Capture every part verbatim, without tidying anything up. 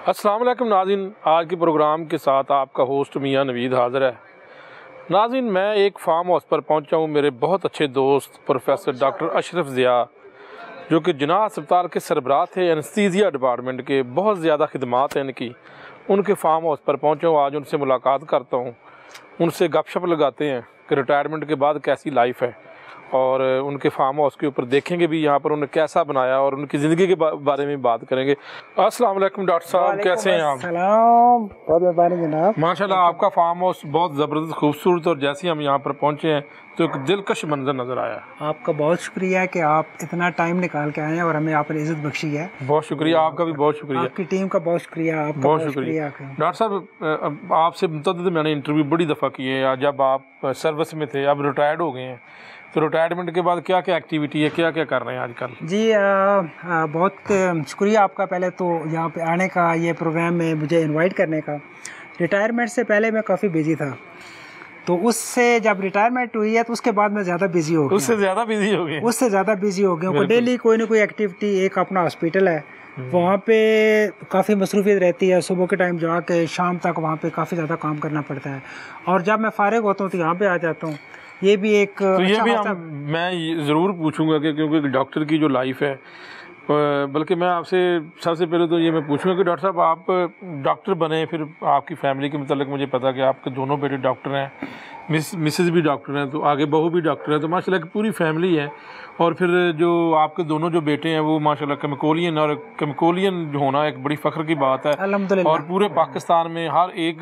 अस्सलाम वालेकुम नाज़रीन, आज के प्रोग्राम के साथ आपका होस्ट मियां नवीद हाज़िर है। नाज़रीन, मैं एक फार्म हाउस पर पहुंचा हूं। मेरे बहुत अच्छे दोस्त प्रोफेसर डॉक्टर अशरफ ज़िया, जो कि जिना अस्पताल के सरबराह थे, एनेस्थीसिया डिपार्टमेंट के, बहुत ज़्यादा खिदमात हैं इनकी। उनके फार्म हाउस पर पहुंचा हूँ, आज उनसे मुलाकात करता हूँ, उनसे गपशप लगाते हैं कि रिटायरमेंट के बाद कैसी लाइफ है, और उनके फार्म हाउस के ऊपर देखेंगे भी यहाँ पर उन्होंने कैसा बनाया और उनकी ज़िंदगी के बारे में बात करेंगे। अस्सलाम वालेकुम डॉक्टर साहब, कैसे हैं आप? सलाम, बहुत मेहरबानी जनाब। माशाल्लाह, आपका फार्म हाउस बहुत ज़बरदस्त खूबसूरत, और जैसे ही हम यहाँ पर पहुँचे हैं तो एक दिलकश मंजर नज़र आया। आपका बहुत शुक्रिया कि आप इतना टाइम निकाल के आए हैं और हमें आपने इज्जत बख्शी है। बहुत शुक्रिया, आपका भी बहुत शुक्रिया, आपकी टीम का बहुत शुक्रिया, आपका बहुत बहुत शुक्रिया। शुक्रिया। डॉक्टर साहब, आपसे मुतअद्दिद मैंने इंटरव्यू बड़ी दफ़ा किए हैं, जब आप सर्विस में थे, अब रिटायर्ड हो गए हैं, तो रिटायरमेंट के बाद क्या क्या एक्टिविटी है, क्या क्या कर रहे हैं आजकल? जी आ, आ, बहुत शुक्रिया आपका पहले तो यहाँ पे आने का, ये प्रोग्राम में मुझे इनवाइट करने का। रिटायरमेंट से पहले मैं काफ़ी बिजी था, तो उससे जब रिटायरमेंट हुई है तो उसके बाद मैं ज़्यादा बिजी हो गया। उससे ज़्यादा बिजी हो गए? उससे ज़्यादा बिजी हो गया। डेली कोई ना कोई एक्टिविटी, एक अपना हॉस्पिटल है, वहाँ पे काफ़ी मसरूफियत रहती है। सुबह के टाइम जाके शाम तक वहाँ पे काफ़ी ज़्यादा काम करना पड़ता है, और जब मैं फारिग होता हूँ तो यहाँ पे आ जाता हूँ। ये भी एक तो ये अच्छा भी हम मैं ज़रूर पूछूंगा कि क्योंकि डॉक्टर की जो लाइफ है, बल्कि मैं आपसे सबसे पहले तो ये मैं पूछूंगा कि डॉक्टर साहब, आप डॉक्टर बने, फिर आपकी फैमिली के मतलब मुझे पता कि आपके दोनों बेटे डॉक्टर हैं, मिस मिसेस भी डॉक्टर हैं, तो आगे बहू भी डॉक्टर है, तो माशाल्लाह की पूरी फैमिली है। और फिर जो आपके दोनों जो बेटे हैं वो माशाल्लाह केमिकोलियन, और केमिकोलियन होना एक बड़ी फ़ख्र की बात है। अल्हम्दुलिल्लाह। और पूरे पाकिस्तान में हर एक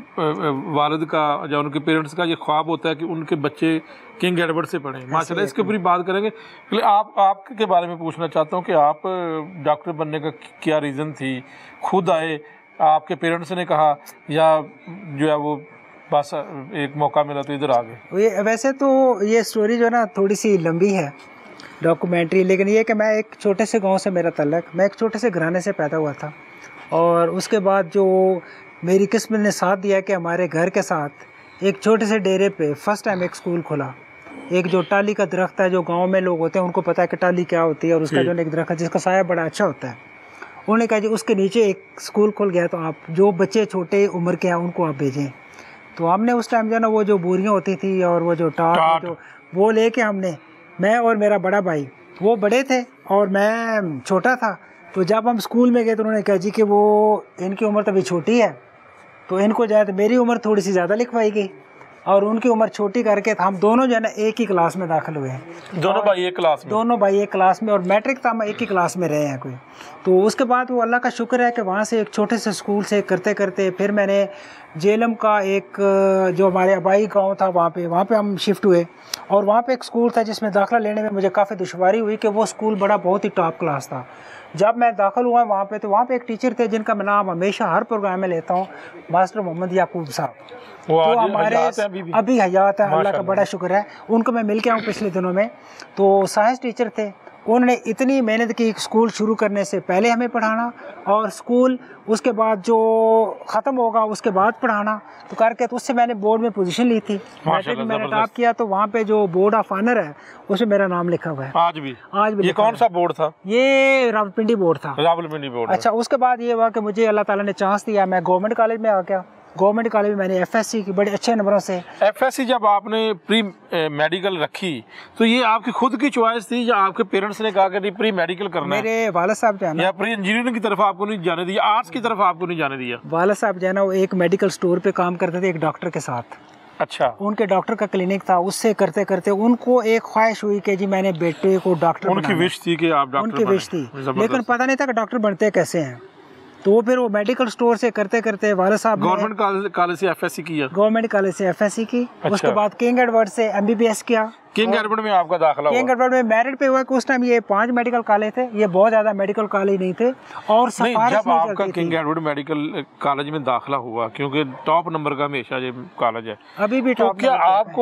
वालिद का या उनके पेरेंट्स का ये ख्वाब होता है कि उनके बच्चे किंग एडवर्ड से पढ़ें। माशाल्लाह, इसके ऊपर बात करेंगे। लेकिन आप आपके बारे में पूछना चाहता हूँ कि आप डॉक्टर बनने का क्या रीज़न थी? खुद आए, आपके पेरेंट्स ने कहा, या जो है वो बस एक मौका मिला तो इधर आ गए? वैसे तो ये स्टोरी जो है ना थोड़ी सी लंबी है, डॉक्यूमेंट्री, लेकिन ये कि मैं एक छोटे से गांव से मेरा तल्लक, मैं एक छोटे से घराने से पैदा हुआ था, और उसके बाद जो मेरी किस्मत ने साथ दिया कि हमारे घर के साथ एक छोटे से डेरे पे फर्स्ट टाइम एक स्कूल खुला। एक जो टाली का दरख्त है, जो गांव में लोग होते हैं उनको पता है कि टाली क्या होती है, और उसका जो एक दरख्त है जिसका साया बड़ा अच्छा होता है, उन्होंने कहा जी उसके नीचे एक स्कूल खुल गया, तो आप जो बच्चे छोटे उम्र के हैं उनको आप भेजें। तो हमने उस टाइम जो ना वो जो बोरियाँ होती थी और वो जो टाट, जो वो लेके हमने, मैं और मेरा बड़ा भाई, वो बड़े थे और मैं छोटा था, तो जब हम स्कूल में गए तो उन्होंने कहा जी कि वो इनकी उम्र तो अभी छोटी है, तो इनको जाए, तो मेरी उम्र थोड़ी सी ज़्यादा लिखवाई गई और उनकी उम्र छोटी करके हम दोनों जो है ना एक ही क्लास में दाखिल हुए हैं। दोनों भाई एक क्लास में? दोनों भाई एक क्लास में, और मैट्रिक तक हम एक ही क्लास में रहे हैं कोई। तो उसके बाद वो अल्लाह का शुक्र है कि वहाँ से एक छोटे से स्कूल से करते करते फिर मैंने जेलम का एक जो हमारे आबाई गांव था वहाँ पे वहाँ पे हम शिफ्ट हुए, और वहाँ पे एक स्कूल था जिसमें दाखिला लेने में मुझे काफ़ी दुश्वारी हुई कि वो स्कूल बड़ा बहुत ही टॉप क्लास था। जब मैं दाखिल हुआ वहाँ पे, तो वहाँ पे एक टीचर थे जिनका मैं नाम हमेशा हर प्रोग्राम में लेता हूँ, मास्टर मोहम्मद याकूब साहब। वो तो हमारे अभी, अभी हयात है, अल्लाह का बड़ा शुक्र है। उनको मैं मिल के आऊँ पिछले दिनों में। तो साइंस टीचर थे, उन्होंने इतनी मेहनत की स्कूल शुरू करने से पहले हमें पढ़ाना, और स्कूल उसके बाद जो ख़त्म होगा उसके बाद पढ़ाना, तो करके तो उससे मैंने बोर्ड में पोजीशन ली थी। मैट्रिक में मैंने टॉप किया, तो वहाँ पे जो बोर्ड ऑफ ऑनर है उसमें मेरा नाम लिखा हुआ है आज भी। आज भी। ये कौन सा बोर्ड था? ये रावलपिंडी बोर्ड था। रावलपिंडी बोर्ड। अच्छा, उसके बाद ये हुआ कि मुझे अल्लाह ताला ने चांस दिया, मैं गवर्नमेंट कॉलेज में आ गया। गवर्नमेंट कॉलेज में मैंने एफएससी की बड़े अच्छे नंबरों से। एफएससी जब आपने प्री मेडिकल रखी, तो ये आपकी खुद की चॉइस थी या आपके पेरेंट्स ने कहा कि प्री मेडिकल करना है? मेरे वालिद साहब जाना, या प्री इंजीनियरिंग की तरफ आपको नहीं जाने दिया, आर्ट्स की तरफ आपको नहीं जाने दिया? वालिद साहब जाना वो एक मेडिकल स्टोर पे काम करते थे एक डॉक्टर के साथ। अच्छा। उनके डॉक्टर का क्लिनिक था, उससे करते करते उनको एक ख्वाहिश हुई कि जी मैंने बेटे को डॉक्टर, उनकी विश थी कि आप डॉक्टर उनकी विश थी, लेकिन पता नहीं था कि डॉक्टर बनते कैसे हैं। तो फिर वो मेडिकल स्टोर से करते करते वालिद साहब गवर्नमेंट कॉलेज से एफएससी किया। गवर्नमेंट कॉलेज से एफएससी की। अच्छा। उसके बाद किंग एडवर्ड से एमबीबीएस किया। किंग एडवर्ड में आपका दाखिला हुआ? किंग एडवर्ड में मेरिट पे हुआ कि उस टाइम ये पांच मेडिकल कॉलेज थे, ये बहुत ज्यादा मेडिकल कॉलेज नहीं थे, और नहीं, जब आपका किंग एडवर्ड मेडिकल कॉलेज में दाखिला हुआ, क्योंकि टॉप नंबर का हमेशा ये कॉलेज है, अभी भी तो क्या आपको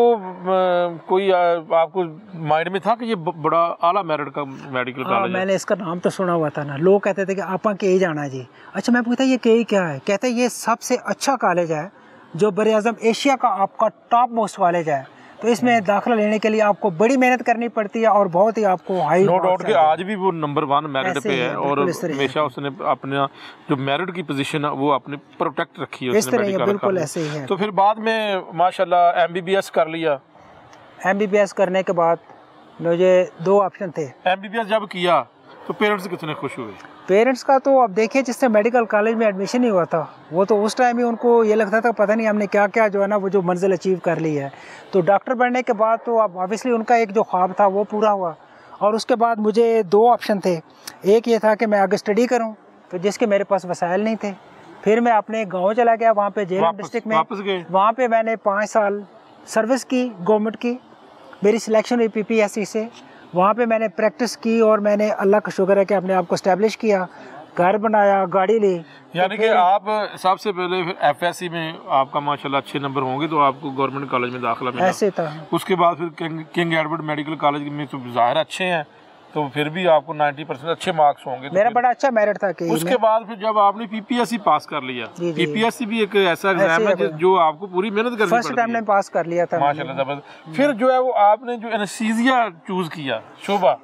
कोई आपको माइंड में था कि ये बड़ा आला मेरिट का मेडिकल कॉलेज है? मैंने इसका नाम तो सुना हुआ था ना, लोग कहते थे कि आपा के जाना जी। अच्छा, मैं पूछता ये के क्या है? कहते ये सबसे अच्छा कॉलेज है जो बरे आज़म एशिया का आपका टॉप मोस्ट कॉलेज है। तो इसमें दाखिला लेने के लिए आपको बड़ी मेहनत करनी पड़ती है और बहुत ही आपको हाई नो डाउट कि आज भी वो नंबर वन मेरिट पे है और बिल्कुल हमेशा उसने अपना जो मेरिट की पोजीशन है वो अपने प्रोटेक्ट रखी है इस उसने तरह ये medical बिल्कुल college। ऐसे ही है। तो फिर बाद में माशाल्लाह एमबीबीएस कर लिया। एमबीबीएस करने के बाद मुझे दो ऑप्शन थे। एमबीबीएस जब किया तो पेरेंट्स कितने खुश हुए? पेरेंट्स का तो अब देखिए, जिससे मेडिकल कॉलेज में एडमिशन नहीं हुआ था वो तो उस टाइम ही उनको ये लगता था पता नहीं हमने क्या क्या जो है ना वो जो मंजिल अचीव कर ली है। तो डॉक्टर बनने के बाद तो अब ऑब्वियसली उनका एक जो ख्वाब था वो पूरा हुआ। और उसके बाद मुझे दो ऑप्शन थे। एक ये था कि मैं आगे स्टडी करूं, तो जिसके मेरे पास वसाइल नहीं थे। फिर मैं अपने गाँव चला गया, वहाँ पर झेलम डिस्ट्रिक्ट में वापस गए। वहाँ पर मैंने पाँच साल सर्विस की गवर्नमेंट की, मेरी सिलेक्शन हुई पी पी एस सी से। वहाँ पे मैंने प्रैक्टिस की और मैंने अल्लाह का शुक्र है कि अपने आप को इस्टेब्लिश किया, घर बनाया, गाड़ी ली। यानी कि आप सबसे पहले फिर एफएससी में आपका माशाल्लाह अच्छे नंबर होंगे तो आपको गवर्नमेंट कॉलेज में दाखिला मिला। ऐसे था। उसके बाद फिर king, king Edward medical college में तो ज़ाहिर अच्छे हैं, तो फिर भी आपको नब्बे परसेंट अच्छे मार्क्स होंगे। तो मेरा बड़ा अच्छा मेरिट था कि उसके बाद फिर जब आपने पीपीएससी पास कर लिया, पीपीएससी भी एक ऐसा एग्जाम है जो आपको पूरी मेहनत करनी पड़ती है। फर्स्ट टाइम ने पास कर लिया था माशाल्लाह जबरदस्त। फिर जो है वो आपने जो एनेस्थीसिया चूज किया शोभा,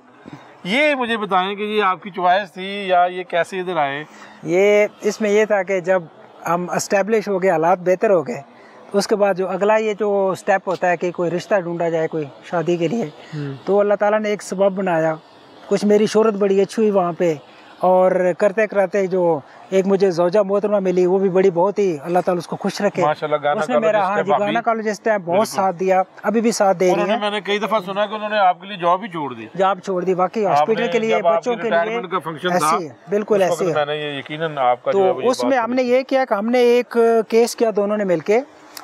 ये मुझे बताएं कि ये आपकी चॉइस थी या ये कैसे इधर आए? ये इसमें ये था कि जब हम एस्टेब्लिश हो गए, हालात बेहतर हो गए, उसके बाद जो अगला ये जो स्टेप होता है कि कोई रिश्ता ढूंढा जाए कोई शादी के लिए, तो अल्लाह ताला ने एक सबब बनाया। कुछ मेरी शोहरत बड़ी अच्छी हुई वहाँ पे, और करते करते जो एक मुझे ज़ौजा मोहतरमा मिली, वो भी बड़ी बहुत ही अल्लाह ताला उसको खुश रखे। उसने मेरा हाँ जी गायनेकोलॉजिस्ट है बहुत साथ दिया, अभी भी साथ दे रही है। मैंने कई दफा सुना कि उन्होंने आपके लिए जॉब ही छोड़ दी। जॉब छोड़ दी वाकई, हॉस्पिटल के लिए, बच्चों के लिए ऐसी बिल्कुल ऐसी है। मैंने ये यकीनन आपका तो उसमें हमने ये किया कि हमने एक केस किया दोनों ने मिलके,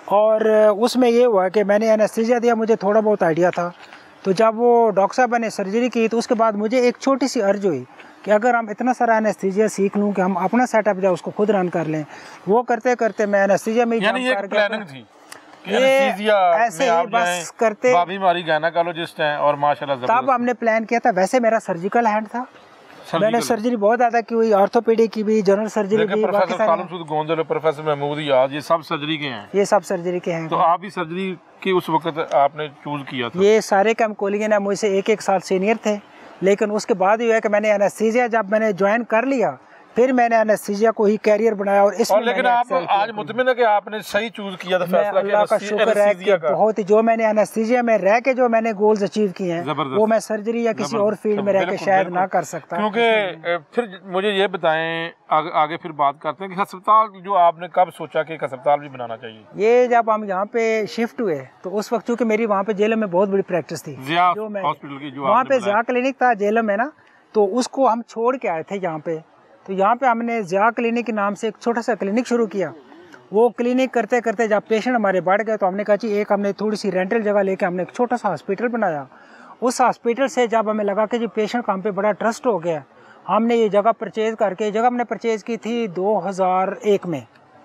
और उसमें ये हुआ कि मैंने एनेस्थीसिया दिया, मुझे थोड़ा बहुत आइडिया था। तो जब वो डॉक्टर साहब ने सर्जरी की तो उसके बाद मुझे एक छोटी सी अर्ज हुई कि अगर हम इतना सारा एनेस्थीसिया सीख लूँ कि हम अपना सेटअप जो उसको खुद रन कर लें। वो करते करते मैं एनेस्थीसिया में यानी ये प्लानिंग थी कि ये ऐसे ही बस करते। भाभी हमारी गायनेकोलॉजिस्ट हैं और माशाल्लाह तब हमने प्लान किया था। वैसे मेरा सर्जिकल हैंड था, मैंने सर्जरी बहुत ज़्यादा की हुई, ऑर्थोपेडिक की भी, जनरल सर्जरी भी। प्रोफेसर कालमसूद गोंदल, प्रोफेसर महमूद याद, ये सब सर्जरी के हैं। ये सब सर्जरी के हैं। तो आप भी सर्जरी की उस वक्त आपने चूज किया था? ये सारे काम कोलिगन है, मुझसे एक एक साल सीनियर थे, लेकिन उसके बाद ये है कि मैंने एनेस्थीसिया जब मैंने ज्वाइन कर लिया, फिर मैंने एनेस्थीसिया को ही कैरियर बनाया। और इसमें लेकिन आप आज मुतमिन है कि आपने सही चूज किया था फैसला? अल्लाह का शुक्र है कि बहुत ही जो मैंने एनेस्थीसिया में रह के जो मैंने गोल्स अचीव किए हैं वो मैं सर्जरी या किसी और फील्ड में रह के शायद ना कर सकता। क्योंकि फिर मुझे ये बताएं, आगे, आगे फिर बात करते हैं कि अस्पताल जो आपने कब सोचा कि एक अस्पताल भी बनाना चाहिए? ये जब हम यहाँ पे शिफ्ट हुए तो उस वक्त चूँकि मेरी वहाँ पे जेलम में बहुत बड़ी प्रैक्टिस थी, जो मैं हॉस्पिटल की जो वहाँ पे ज़िया क्लिनिक था जेलम में ना, तो उसको हम छोड़ के आए थे यहाँ पे। तो यहाँ पे हमने ज़िया क्लिनिक के नाम से एक छोटा सा क्लिनिक शुरू किया। वो क्लिनिक करते करते जब पेशेंट हमारे बढ़ गए तो हमने कहा जी एक हमने थोड़ी सी रेंटल जगह लेके हमने एक छोटा सा हॉस्पिटल बनाया। उस हॉस्पिटल से जब हमें लगा कि जी पेशेंट का हम पे बड़ा ट्रस्ट हो गया, हमने ये जगह परचेज़ करके, ये जगह हमने परचेज़ की थी दो हज़ार एक में।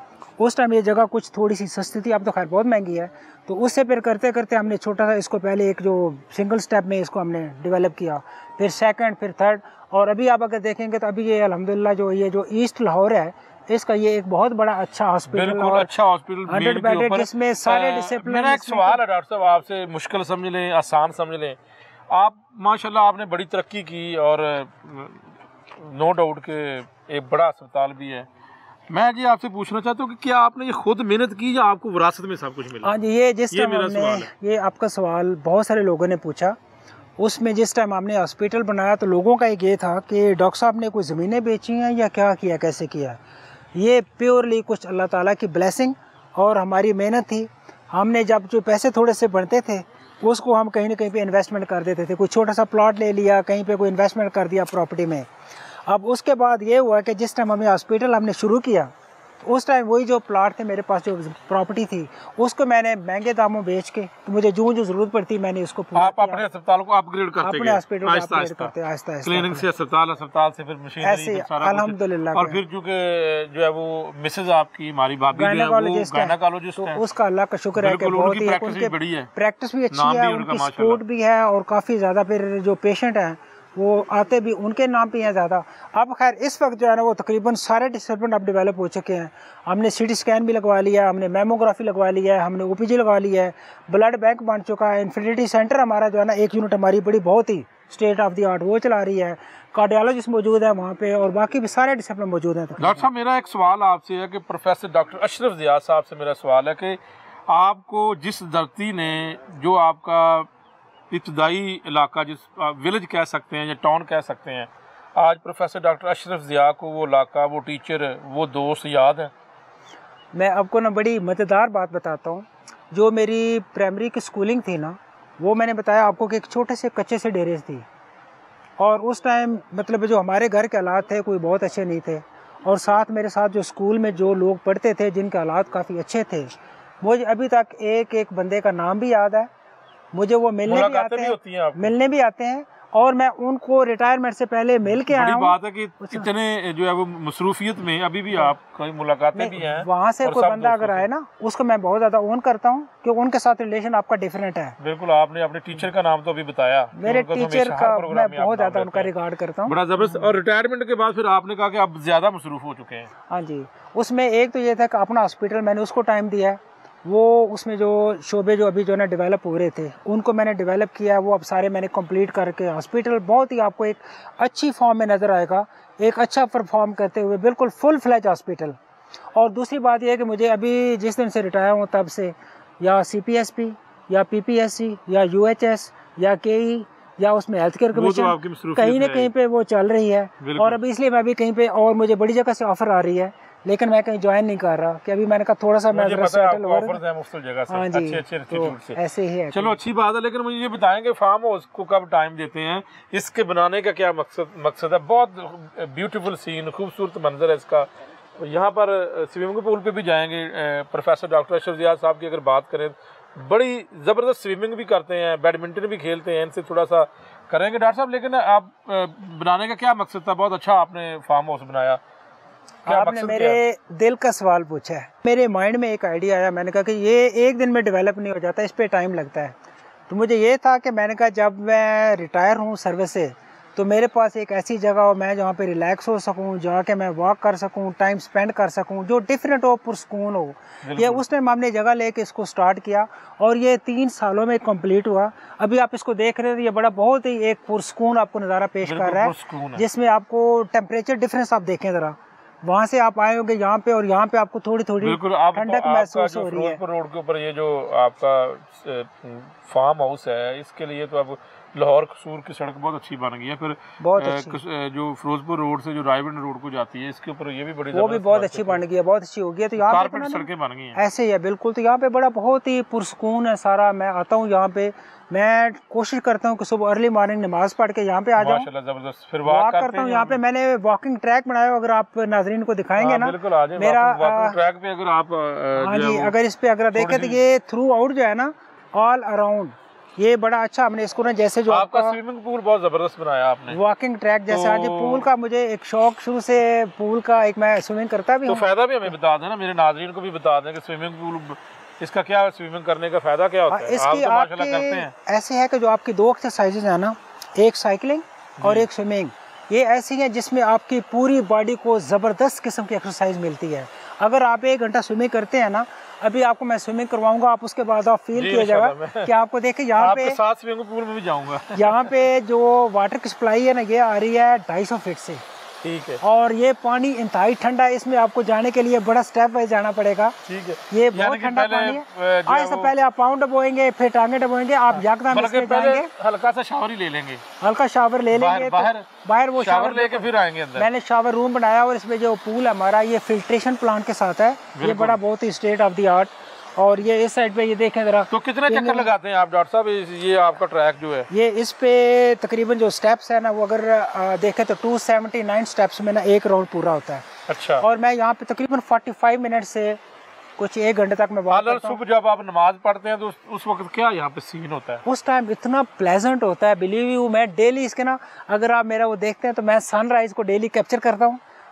उस टाइम ये जगह कुछ थोड़ी सी सस्ती थी, अब तो खैर बहुत महंगी है। तो उससे फिर करते करते हमने छोटा सा इसको पहले एक जो सिंगल स्टेप में इसको हमने डेवलप किया, फिर सेकंड, फिर थर्ड, और अभी आप अगर देखेंगे तो अभी ये अल्हम्दुलिल्लाह जो ये जो ईस्ट लाहौर है इसका ये एक बहुत बड़ा अच्छा हॉस्पिटल और अच्छा हॉस्पिटल हंड्रेड बेडेड जिसमें सारे डिसिप्लिन। मेरा एक सवाल है डॉक्टर साहब आपसे, मुश्किल समझ लें आसान समझ लें, आप माशाल्लाह आपने बड़ी तरक्की की और नो डाउट के एक बड़ा अस्पताल भी है। मैं जी आपसे पूछना चाहता हूँ कि क्या आपने ये खुद मेहनत की या आपको विरासत में सब कुछ मिला? हाँ जी, ये जिस टाइम हमने ये आपका सवाल बहुत सारे लोगों ने पूछा, उसमें जिस टाइम हमने हॉस्पिटल बनाया तो लोगों का एक ये था कि डॉक्टर साहब ने कोई ज़मीनें बेची हैं या क्या किया, कैसे किया। ये प्योरली कुछ अल्लाह ताला की ब्लेसिंग और हमारी मेहनत थी। हमने जब जो पैसे थोड़े से बनते थे उसको हम कहीं ना कहीं पे इन्वेस्टमेंट कर देते थे। कोई छोटा सा प्लॉट ले लिया, कहीं पे कोई इन्वेस्टमेंट कर दिया प्रॉपर्टी में। अब उसके बाद ये हुआ कि जिस टाइम हमें हॉस्पिटल हमने शुरू किया उस टाइम वही जो प्लाट थे मेरे पास, जो प्रॉपर्टी थी, उसको मैंने महंगे दामों बेच के, तो मुझे जो जो जरूरत पड़ती मैंने उसको पूरा आप अपने अस्पताल को अपग्रेड करते अपने हॉस्पिटल को अपग्रेड करते आहिस्ता आहिस्ता, क्लिनिक से अस्पताल, अस्पताल से फिर मशीनरी, अल्हम्दुलिल्लाह। और फिर चूंकि जो है वो मिसेज आपकी हमारी भाभी गायनेकोलॉजिस्ट है, उसका अल्लाह का शुक्र है कि बहुत ही बड़ी है, प्रैक्टिस भी अच्छी है, उनकी सपोर्ट भी है और काफी ज्यादा फिर जो पेशेंट हैं वो आते भी उनके नाम पे हैं ज़्यादा। अब खैर इस वक्त जो है ना वो तकरीबन सारे डिसिप्लिन अब डेवलप हो चुके हैं। हमने सीटी स्कैन भी लगवा लिया, हमने मेमोग्राफी लगवा लिया है, हमने ओपीजी लगवा लिया है, ब्लड बैंक बन चुका है, इन्फिनिटी सेंटर हमारा जो है ना एक यूनिट हमारी बड़ी बहुत ही स्टेट ऑफ द आर्ट वो चला रही है, कार्डियोलॉजिस्ट मौजूद है वहाँ पे और बाकी भी सारे डिसिप्लिन मौजूद हैं। डॉक्टर साहब मेरा एक सवाल आपसे है कि प्रोफेसर डॉक्टर अशरफ ज़िया साहब से मेरा सवाल है कि आपको जिस धरती ने जो आपका इब्तदाई इलाका जिस विलेज कह सकते हैं या टाउन कह सकते हैं, आज प्रोफेसर डॉक्टर अशरफ ज़िया को वो इलाका, वो टीचर, वो दोस्त याद है? मैं आपको ना बड़ी मज़ेदार बात बताता हूँ। जो मेरी प्राइमरी की स्कूलिंग थी ना, वो मैंने बताया आपको कि एक छोटे से कच्चे से डेरे थी और उस टाइम मतलब जो हमारे घर के हालात थे कोई बहुत अच्छे नहीं थे और साथ मेरे साथ जो स्कूल में जो लोग पढ़ते थे जिनके हालात काफ़ी अच्छे थे, मुझे अभी तक एक एक बंदे का नाम भी याद है। मुझे वो मिलने भी आते हैं, हैं मिलने भी आते हैं और मैं उनको रिटायरमेंट से पहले मिल के आया हूं। बड़ी बात है कि इतने जो है वो मसरूफियत में अभी भी आप कई मुलाकातें भी हैं। वहाँ से कोई बंदा अगर आए ना उसको मैं बहुत ज़्यादा ओन करता हूँ क्योंकि उनके साथ रिलेशन आपका डिफरेंट है। बिल्कुल, आपने अपने टीचर का नाम तो अभी बताया, मेरे टीचर का मैं बहुत ज़्यादा उनका रिगार्ड करता हूँ, बड़ा ज़बरदस्त। और रिटायरमेंट के बाद फिर आपने कहा कि अब ज़्यादा मसरूफ हो चुके हैं। हाँ जी, उसमें एक तो ये था कि अपना हॉस्पिटल मैंने उसको टाइम दिया है, वो उसमें जो शोबे जो अभी जो ना डेवलप हो रहे थे उनको मैंने डेवलप किया, वो अब सारे मैंने कंप्लीट करके हॉस्पिटल बहुत ही आपको एक अच्छी फॉर्म में नज़र आएगा, एक अच्छा परफॉर्म करते हुए बिल्कुल फुल फ्लैज हॉस्पिटल। और दूसरी बात यह है कि मुझे अभी जिस दिन से रिटायर हूँ तब से या सी पी एस पी या पी पी एस सी या यू एच एस या के ई या उसमें हेल्थ केयर कमीशन कहीं ना कहीं पे वो चल रही है और अभी इसलिए मैं भी कहीं पे और मुझे बड़ी जगह से ऑफर आ रही है लेकिन मैं कहीं ज्वाइन नहीं कर रहा कि अभी मैंने कहा थोड़ा सा मैं सेटल हो जगह से, अच्छे अच्छे इंस्टीट्यूट से। ऐसे ही है। चलो अच्छी बात है, लेकिन मुझे ये बताएंगे फार्म हाउस को कब टाइम देते हैं, इसके बनाने का क्या मकसद मकसद है? बहुत ब्यूटीफुल सीन, खूबसूरत मंजर है इसका। यहाँ पर स्विमिंग पूल पे भी जाएंगे। प्रोफेसर डॉक्टर अशरफ ज़िया साहब की अगर बात करें, बड़ी ज़बरदस्त स्विमिंग भी करते हैं, बैडमिंटन भी खेलते हैं, इनसे थोड़ा सा करेंगे डॉक्टर साहब। लेकिन आप बनाने का क्या मकसद था? बहुत अच्छा आपने फार्म हाउस बनाया। आपने मेरे दिल का सवाल पूछा है। मेरे माइंड में एक आइडिया आया, मैंने कहा कि ये एक दिन में डेवलप नहीं हो जाता, इस पे टाइम लगता है। तो मुझे ये था कि मैंने कहा जब मैं रिटायर हूँ सर्विस से तो मेरे पास एक ऐसी जगह हो मैं जहाँ पे रिलैक्स हो सकूँ, जाके मैं वॉक कर सकूँ, टाइम स्पेंड कर सकूँ, जो डिफरेंट हो, पुरस्कून हो। ये उस टाइम हमने जगह लेके इसको स्टार्ट किया और ये तीन सालों में कंप्लीट हुआ। अभी आप इसको देख रहे हैं, ये बड़ा बहुत ही एक पुरस्कून आपको नज़ारा पेश कर रहा है, जिसमें आपको टेम्परेचर डिफरेंस आप देखें ज़रा। वहाँ से आप आए होंगे यहाँ पे और यहाँ पे आपको थोड़ी थोड़ी ठंडक महसूस हो रही है। रोड के ऊपर ये जो आपका फार्म हाउस है, इसके लिए तो अब लाहौर कसूर की सड़क बहुत अच्छी बन गई है। फिर बहुत अच्छी जो फिरोजपुर रोड से जो रायबंद रोड को जाती है, इसके ऊपर ये भी बड़ी वो भी बहुत अच्छी बन गई है, बहुत अच्छी हो गई है। तो यहाँ पे सड़कें बन गई हैं, ऐसे ही है बिल्कुल। तो यहाँ पे बड़ा बहुत ही पुरस्कून है सारा। मैं आता हूँ यहाँ पे, मैं कोशिश करता हूँ कि सुबह अर्ली मॉर्निंग नमाज पढ़ के यहाँ पे आ जाऊँ, जबरदस्त फिर वॉक करता हूँ। यहाँ पे मैंने वॉकिंग ट्रैक बनाया, अगर आप नाजरीन को दिखाएंगे ना, मेरा ट्रैक पे अगर आप हाँ जी, अगर इस पे अगर देखें तो ये थ्रू आउट जो है ना, ऑल अराउंड ये बड़ा अच्छा हमने इसको ना, जैसे जो आपका स्विमिंग पूल बहुत जबरदस्त बनाया आपने, वॉकिंग ट्रैक जैसे। आज पूल का मुझे एक शौक शुरू से पूल का, एक मैं स्विमिंग करता भी हूं। तो फायदा भी हमें बता दें ना, मेरे नाज़रीन को भी बता दें कि स्विमिंग पूल इसका क्या, स्विमिंग करने का फायदा क्या होता है? इसकी आप तो माशाल्लाह करते हैं। ऐसे है कि जो आपकी दो एक्सरसाइजेज है ना, एक साइकिलिंग और एक स्विमिंग, ये ऐसी है जिसमें आपकी पूरी बॉडी को जबरदस्त किस्म की एक्सरसाइज मिलती है। अगर आप एक घंटा स्विमिंग करते हैं ना, अभी आपको मैं स्विमिंग करवाऊंगा, आप उसके बाद आप फील किया जाएगा कि आपको देखे यहाँ पे साथ स्विमिंग पूल में भी जाऊंगा। यहाँ पे जो वाटर की सप्लाई है ना, ये आ रही है ढाई सौ फीट से, ठीक है। और ये पानी इंतहाई ठंडा है, इसमें आपको जाने के लिए बड़ा स्टेप वाइज जाना पड़ेगा, ठीक है। ये बहुत ठंडा पानी है। आज से पहले आप पाँव डबोएंगे, फिर टांगे डबोएंगे, आप यकदम इसमें जाएंगे, हल्का सा शावर ही ले लेंगे, हल्का शावर ले लेंगे, बाहर बाहर वो शावर लेके फिर आएंगे अंदर। मैंने शावर रूम बनाया और इसमें जो पूल हमारा ये फिल्ट्रेशन प्लांट के साथ है, ये बड़ा बहुत ही स्टेट ऑफ द आर्ट। और ये इस साइड पे ये देखें जरा। तो कितने चक्कर लगाते हैं आप डॉक्टर साहब? ये आपका ट्रैक जो है, ये इस पे तकरीबन जो स्टेप्स है ना, वो अगर देखें तो दो सौ उन्यासी स्टेप्स में ना एक राउंड पूरा होता है। अच्छा। और मैं यहाँ पे तकरीबन पैंतालीस मिनट से कुछ एक घंटे तक मैं वॉक करता हूं। सुबह जब आप नमाज पढ़ते हैं तो उस, उस वक्त क्या यहाँ पे सीन होता है? उस टाइम इतना प्लेजेंट होता है, बिलीव यू। मैं डेली इसके ना, अगर आप मेरा वो देखते हैं तो मैं सनराइज को डेली कैप्चर करता हूँ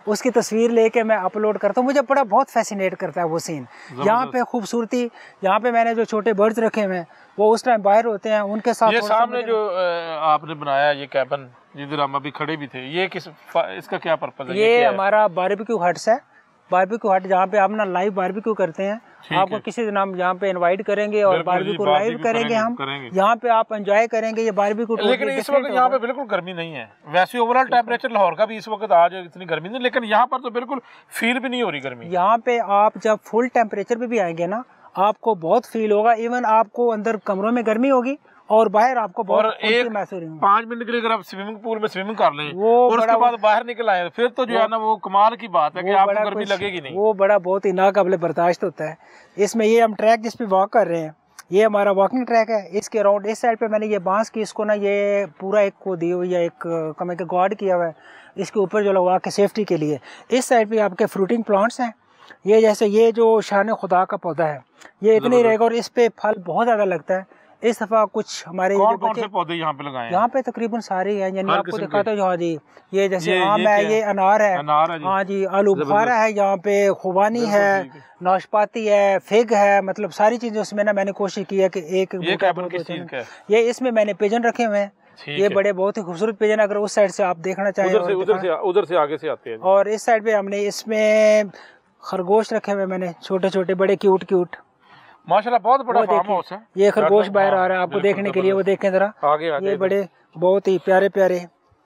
उसकी तस्वीर लेके मैं अपलोड करता हूँ। मुझे बड़ा बहुत फैसिनेट करता है वो सीन। यहाँ पे खूबसूरती, यहाँ पे मैंने जो छोटे बर्ड्स रखे हुए हैं वो उस टाइम बाहर होते हैं, उनके साथ ये सामने जो आपने बनाया ये कैबिन जिधर हम अभी खड़े भी थे, ये किस इसका क्या पर्पस है? ये, ये हमारा बारबेक्यू हट्स है। बारबेक्यू हट जहाँ पे हम ना लाइव बारबेक्यू करते हैं। आपको किसी दिन हम यहाँ पे इनवाइट करेंगे और बारबेक्यू लाइव करेंगे हम यहाँ पे, आप एंजॉय करेंगे ये बारबेक्यू। लेकिन इस वक्त यहाँ पे बिल्कुल गर्मी नहीं है। वैसे ओवरऑल टेम्परेचर लाहौर का भी इस वक्त आज इतनी गर्मी नहीं, लेकिन यहाँ पर तो बिल्कुल फील भी नहीं हो रही गर्मी। यहाँ पे आप जब फुल टेम्परेचर पे भी आएंगे ना आपको बहुत फील होगा। इवन आपको अंदर कमरों में गर्मी होगी और बाहर आपको बहुत एक पाँच मिनट के लिए अगर आप स्विमिंग पूल में स्विमिंग कर लें वो और उसके बाद बाहर निकल आए फिर तो जो है ना वो कमाल की बात है कि आपको गर्मी लगेगी नहीं। वो बड़ा बहुत ही नाकाबिले बर्दाश्त होता है। इसमें ये हम ट्रैक जिस पे वॉक कर रहे हैं ये हमारा वॉकिंग ट्रैक है। इसके अराउंड इस साइड पे मैंने ये बांस की इसको ना ये पूरा एक को दी हुई है, एक कम के गार्ड किया हुआ है इसके ऊपर जो लगा के सेफ्टी के लिए। इस साइड पे आपके फ्रूटिंग प्लांट्स हैं। ये जैसे ये जो शान खुदा का पौधा है ये इतने ही रहेगा और इस पे फल बहुत ज्यादा लगता है। इस दफा कुछ हमारे कौन कौन से पौधे यहाँ पे लगाए हैं? यहाँ पे तकरीबन सारे हैं, यानी आपको दिखाता हूँ। हाँ जी, ये जैसे आम है, ये अनार है, हाँ जी, आलू बुखारा है, यहाँ पे खुबानी है, नाशपाती है, फिग है, मतलब सारी चीजें उसमें ना मैंने कोशिश की है कि एक ये इसमें मैंने पिजन रखे हुए हैं। ये बड़े बहुत ही खूबसूरत पिजन, अगर उस साइड से आप देखना चाहें उधर से उधर से उधर से आगे से आते हैं। और इस साइड पे हमने इसमें खरगोश रखे हुए मैंने, छोटे छोटे बड़े क्यूट क्यूट माशाल्लाह। बहुत बड़ा फार्म हाउस है। ये खरगोश बाहर आ रहा है आपको देखने के लिए, वो देखें जरा आगे आगे। ये बड़े बहुत ही प्यारे प्यारे।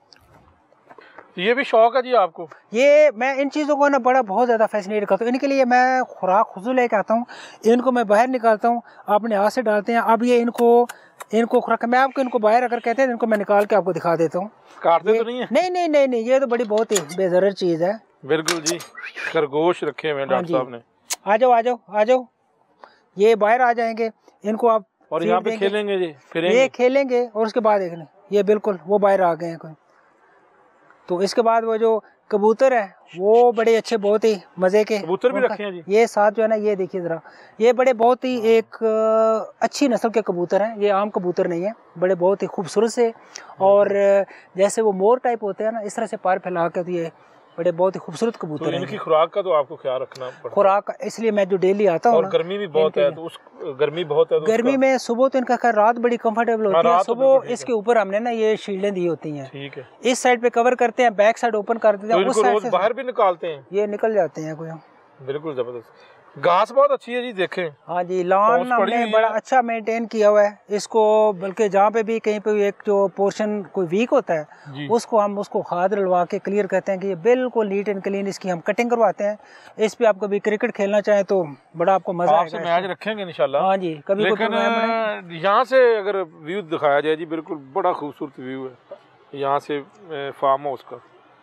ये भी शौक है जी आपको? ये मैं इन चीज़ों को ना बड़ा बहुत ज़्यादा फैसिनेट करता हूँ। इनके लिए मैं खुराक खुद लेके आता हूँ, इनको मैं बाहर निकालता हूँ, अपने हाथ से डालते हैं। अब ये इनको इनको खुराक मैं आपको इनको बाहर अगर कहते हैं इनको मैं निकाल के आपको दिखा देता हूँ। काटते तो नहीं है? नहीं नहीं नहीं नहीं, ये तो बड़ी बहुत ही बेजरर चीज़ है। बिल्कुल जी, खरगोश रखे हुए डॉक्टर साहब ने। आ जाओ आ जाओ आ जाओ, ये बाहर आ जाएंगे, इनको आप और यहाँ पे खेलेंगे जी, फिरेंगे। ये खेलेंगे और उसके बाद देखने ये बिल्कुल वो बाहर आ गए हैं कोई। तो इसके बाद वो जो कबूतर है वो बड़े अच्छे, बहुत ही मजे के कबूतर भी रखे हैं जी। ये साथ जो है ना ये देखिए जरा, ये बड़े बहुत ही एक अच्छी नस्ल के कबूतर हैं। ये आम कबूतर नहीं है, बड़े बहुत ही खूबसूरत से, और जैसे वो मोर टाइप होते हैं ना इस तरह से पार फैला के, तो ये बड़े बहुत ही खूबसूरत कबूतर तो हैं। इनकी खुराक का तो आपको ख्याल रखना पड़ता है। खुराक इसलिए मैं जो डेली आता हूँ, और गर्मी भी बहुत है तो उस गर्मी बहुत है तो गर्मी में सुबह तो इनका खैर रात बड़ी कंफर्टेबल होती है। सुबह इसके ऊपर हमने ना ये शील्डें दी होती हैं, ठीक है, इस साइड पे कवर करते हैं, बैक साइड ओपन कर देते हैं, उस साइड से बाहर भी निकालते हैं, ये निकल जाते हैं कोई। बिल्कुल जबरदस्त। घास बहुत अच्छी है जी, देखें। हाँ जी, लॉन हमने बड़ा अच्छा मेंटेन किया हुआ है इसको, बल्कि जहाँ पे भी कहीं पे एक जो पोर्शन कोई वीक होता है उसको हम उसको खाद डलवा के क्लियर करते हैं कि ये बिल्कुल नीट एंड क्लीन इसकी हम कटिंग करवाते हैं। इस पे आप कभी क्रिकेट खेलना चाहें तो बड़ा आपको मजा आएगा। मैच रखेंगे इंशाल्लाह। हाँ जी, कभी लेकिन यहाँ से अगर व्यू दिखाया जाए जी, बिल्कुल बड़ा खूबसूरत व्यू है यहाँ से फार्म हाउस का,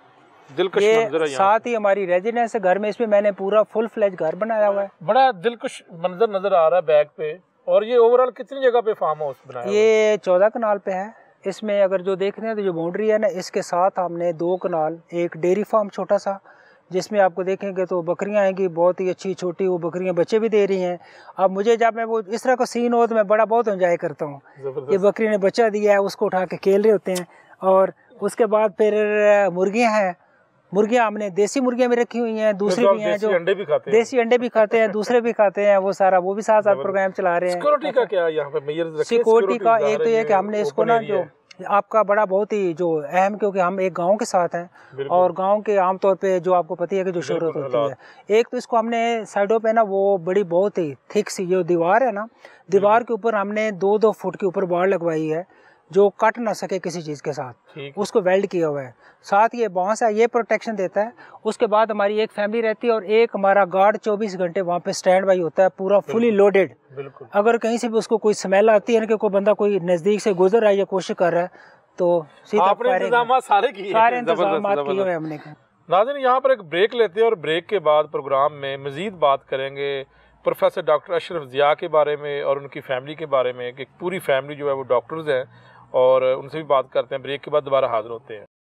दिलकश मंजर है। साथ ही हमारी रेजिडेंस है, घर में इसमें मैंने पूरा फुल फ्लेज घर बनाया हुआ है। बड़ा दिलकश मंजर नजर आ रहा है बैक पे। और ये ओवरऑल कितनी जगह पे फार्म हाउस बनाया? ये चौदह कनाल पे है। इसमें अगर जो देख रहे हैं तो जो बाउंड्री है ना, इसके साथ हमने दो कनाल, एक डेयरी फार्म छोटा सा जिसमें आपको देखेंगे तो बकरियां आएंगी, बहुत ही अच्छी छोटी, वो बकरियां बच्चे भी दे रही हैं। अब मुझे जब मैं वो इस तरह का सीन हो तो मैं बड़ा बहुत एंजॉय करता हूँ। ये बकरी ने बच्चा दिया है, उसको उठा के खेल रहे होते हैं। और उसके बाद फिर मुर्गियाँ हैं, मुर्गियाँ हमने देसी मुर्गियाँ भी रखी हुई हैं, दूसरी भी हैं जो अंडे भी खाते हैं, देसी अंडे भी खाते हैं, दूसरे भी खाते हैं, वो सारा वो भी साथ साथ प्रोग्राम चला रहे हैं। सिक्योरिटी का क्या यहाँ पे मेजर्स रखे? सिक्योरिटी का एक तो ये कि हमने इसको ना जो आपका बड़ा बहुत ही जो अहम, क्योंकि हम एक गांव के साथ हैं और गांव के आमतौर पे जो आपको पता है कि जो शोहरत होती है, एक तो इसको हमने साइडों पे ना वो बड़ी बहुत ही थिक सी जो दीवार है ना, दीवार के ऊपर हमने दो दो फुट के ऊपर बाड़ लगवाई है जो कट ना सके किसी चीज़ के साथ, उसको वेल्ड किया हुआ है। साथ ये बांस है, ये प्रोटेक्शन देता है। उसके बाद हमारी एक फैमिली रहती है और एक हमारा गार्ड चौबीस घंटे वहाँ पे स्टैंड बाई होता है, पूरा फुली लोडेड। अगर कहीं से भी उसको कोई स्मेल आती है ना कि कोई बंदा कोई नज़दीक से गुजर रहा है या कोशिश कर रहा है तो सीधा इंतजाम सारे किए सारे इंतजाम किए हुए हमने। नाज़रीन, यहाँ पर एक ब्रेक लेते हैं और ब्रेक के बाद प्रोग्राम में मज़ीद बात करेंगे प्रोफेसर डॉक्टर अशरफ ज़िया के बारे में और उनकी फैमिली के बारे में कि पूरी फैमिली जो है वो डॉक्टर्स हैं, और उनसे भी बात करते हैं। ब्रेक के बाद दोबारा हाजिर होते हैं।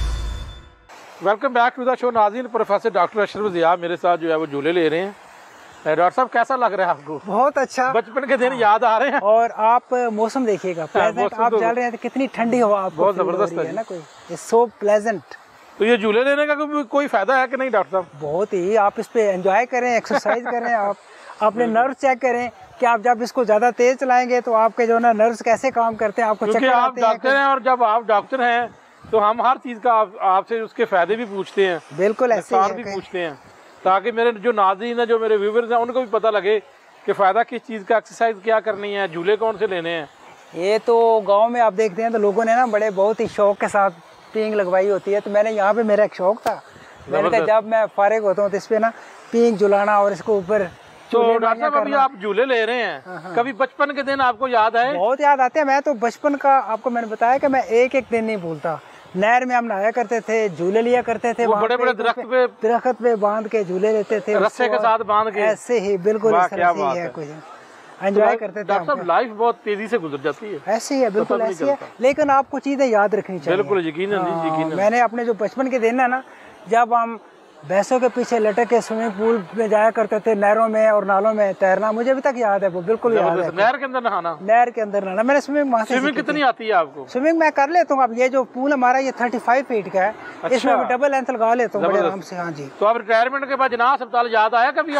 Welcome back to the show. नाज़रीन, प्रोफेसर डॉक्टर अशरफ ज़िया मेरे साथ जो है वो झूले ले रहे हैं डॉक्टर साहब कैसा लग रहा है आपको? बहुत अच्छा, बचपन के दिन याद आ रहे हैं। और आप मौसम देखिएगा, प्लेजेंट आप तो चल रहे हैं तो कितनी ठंडी हवा आपको बहुत फील हो जबरदस्त रही है ना, कोई इट्स सो प्लेजेंट। तो ये झूले लेने का कोई कोई फायदा है कि नहीं डॉक्टर साहब? बहुत ही, आप इस पे एंजॉय करें, एक्सरसाइज करें, आप अपने नर्व चेक करें कि आप जब इसको ज्यादा तेज चलाएंगे तो आपके जो ना नर्व्स कैसे काम करते हैं, आपको क्योंकि चक्कर आप आते हैं। डॉक्टर हैं और जब आप डॉक्टर हैं तो हम हर चीज का आप, आपसे उसके फायदे भी पूछते हैं, बिल्कुल ऐसे नुकसान भी पूछते हैं, ताकि मेरे जो नाज़रीन है, जो मेरे व्यूअर्स हैं, उनको भी पता लगे कि फ़ायदा किस चीज़ का, एक्सरसाइज क्या करनी है, झूले कौन से लेने हैं। ये तो गांव में आप देखते हैं तो लोगों ने ना बड़े बहुत ही शौक के साथ पींग लगवाई होती है, तो मैंने यहाँ पे मेरा एक शौक था, मैंने कहा जब मैं फारिग होता हूँ तो इस पे ना पींग झुलाना और इसको ऊपर। तो डॉक्टर साहब अभी आप झूले ले रहे हैं, हाँ हाँ। कभी बचपन के दिन आपको याद आए? बहुत याद आते हैं। मैं तो बचपन का आपको मैंने बताया कि मैं एक एक दिन नहीं भूलता। नहर में हम नहाया करते थे, झूले लिया करते थे, वो बड़े बड़े दरख्त पे दरख्त पे बांध के झूले लेते थे, रस्से के साथ बांध के, ऐसे ही बिल्कुल वाह, इस तरह क्या से बात ही है, है। कुछ एंजॉय करते थे। डॉक्टर साहब लाइफ बहुत तेजी से गुजर जाती है, ऐसे ही है, बिल्कुल पता नहीं ऐसी है, चलता। लेकिन आपको चीजें याद रखनी चाहिए। बिल्कुल यकीनन जी, हाँ, यकीनन। मैंने अपने जो बचपन के दिन है ना, जब हम भैंसों के पीछे लटक के स्विमिंग पूल में जाया करते थे, नहरों में और नालों में तैरना, मुझे अभी तक याद है, वो बिल्कुल याद है। नहर के अंदर नहाना, नहर के अंदर नहाना, मैंने स्विमिंग वहाँ से स्विमिंग कितनी आती है आपको? स्विमिंग मैं कर लेता हूँ। अब ये जो पूल हमारा ये पैंतीस फीट का है, अच्छा। इसमें भी डबल लेंथ लगा लेता हूँ बड़े आराम से। हाँ जी। तो आप रिटायरमेंट के बाद जनाब अस्पताल याद आया कभी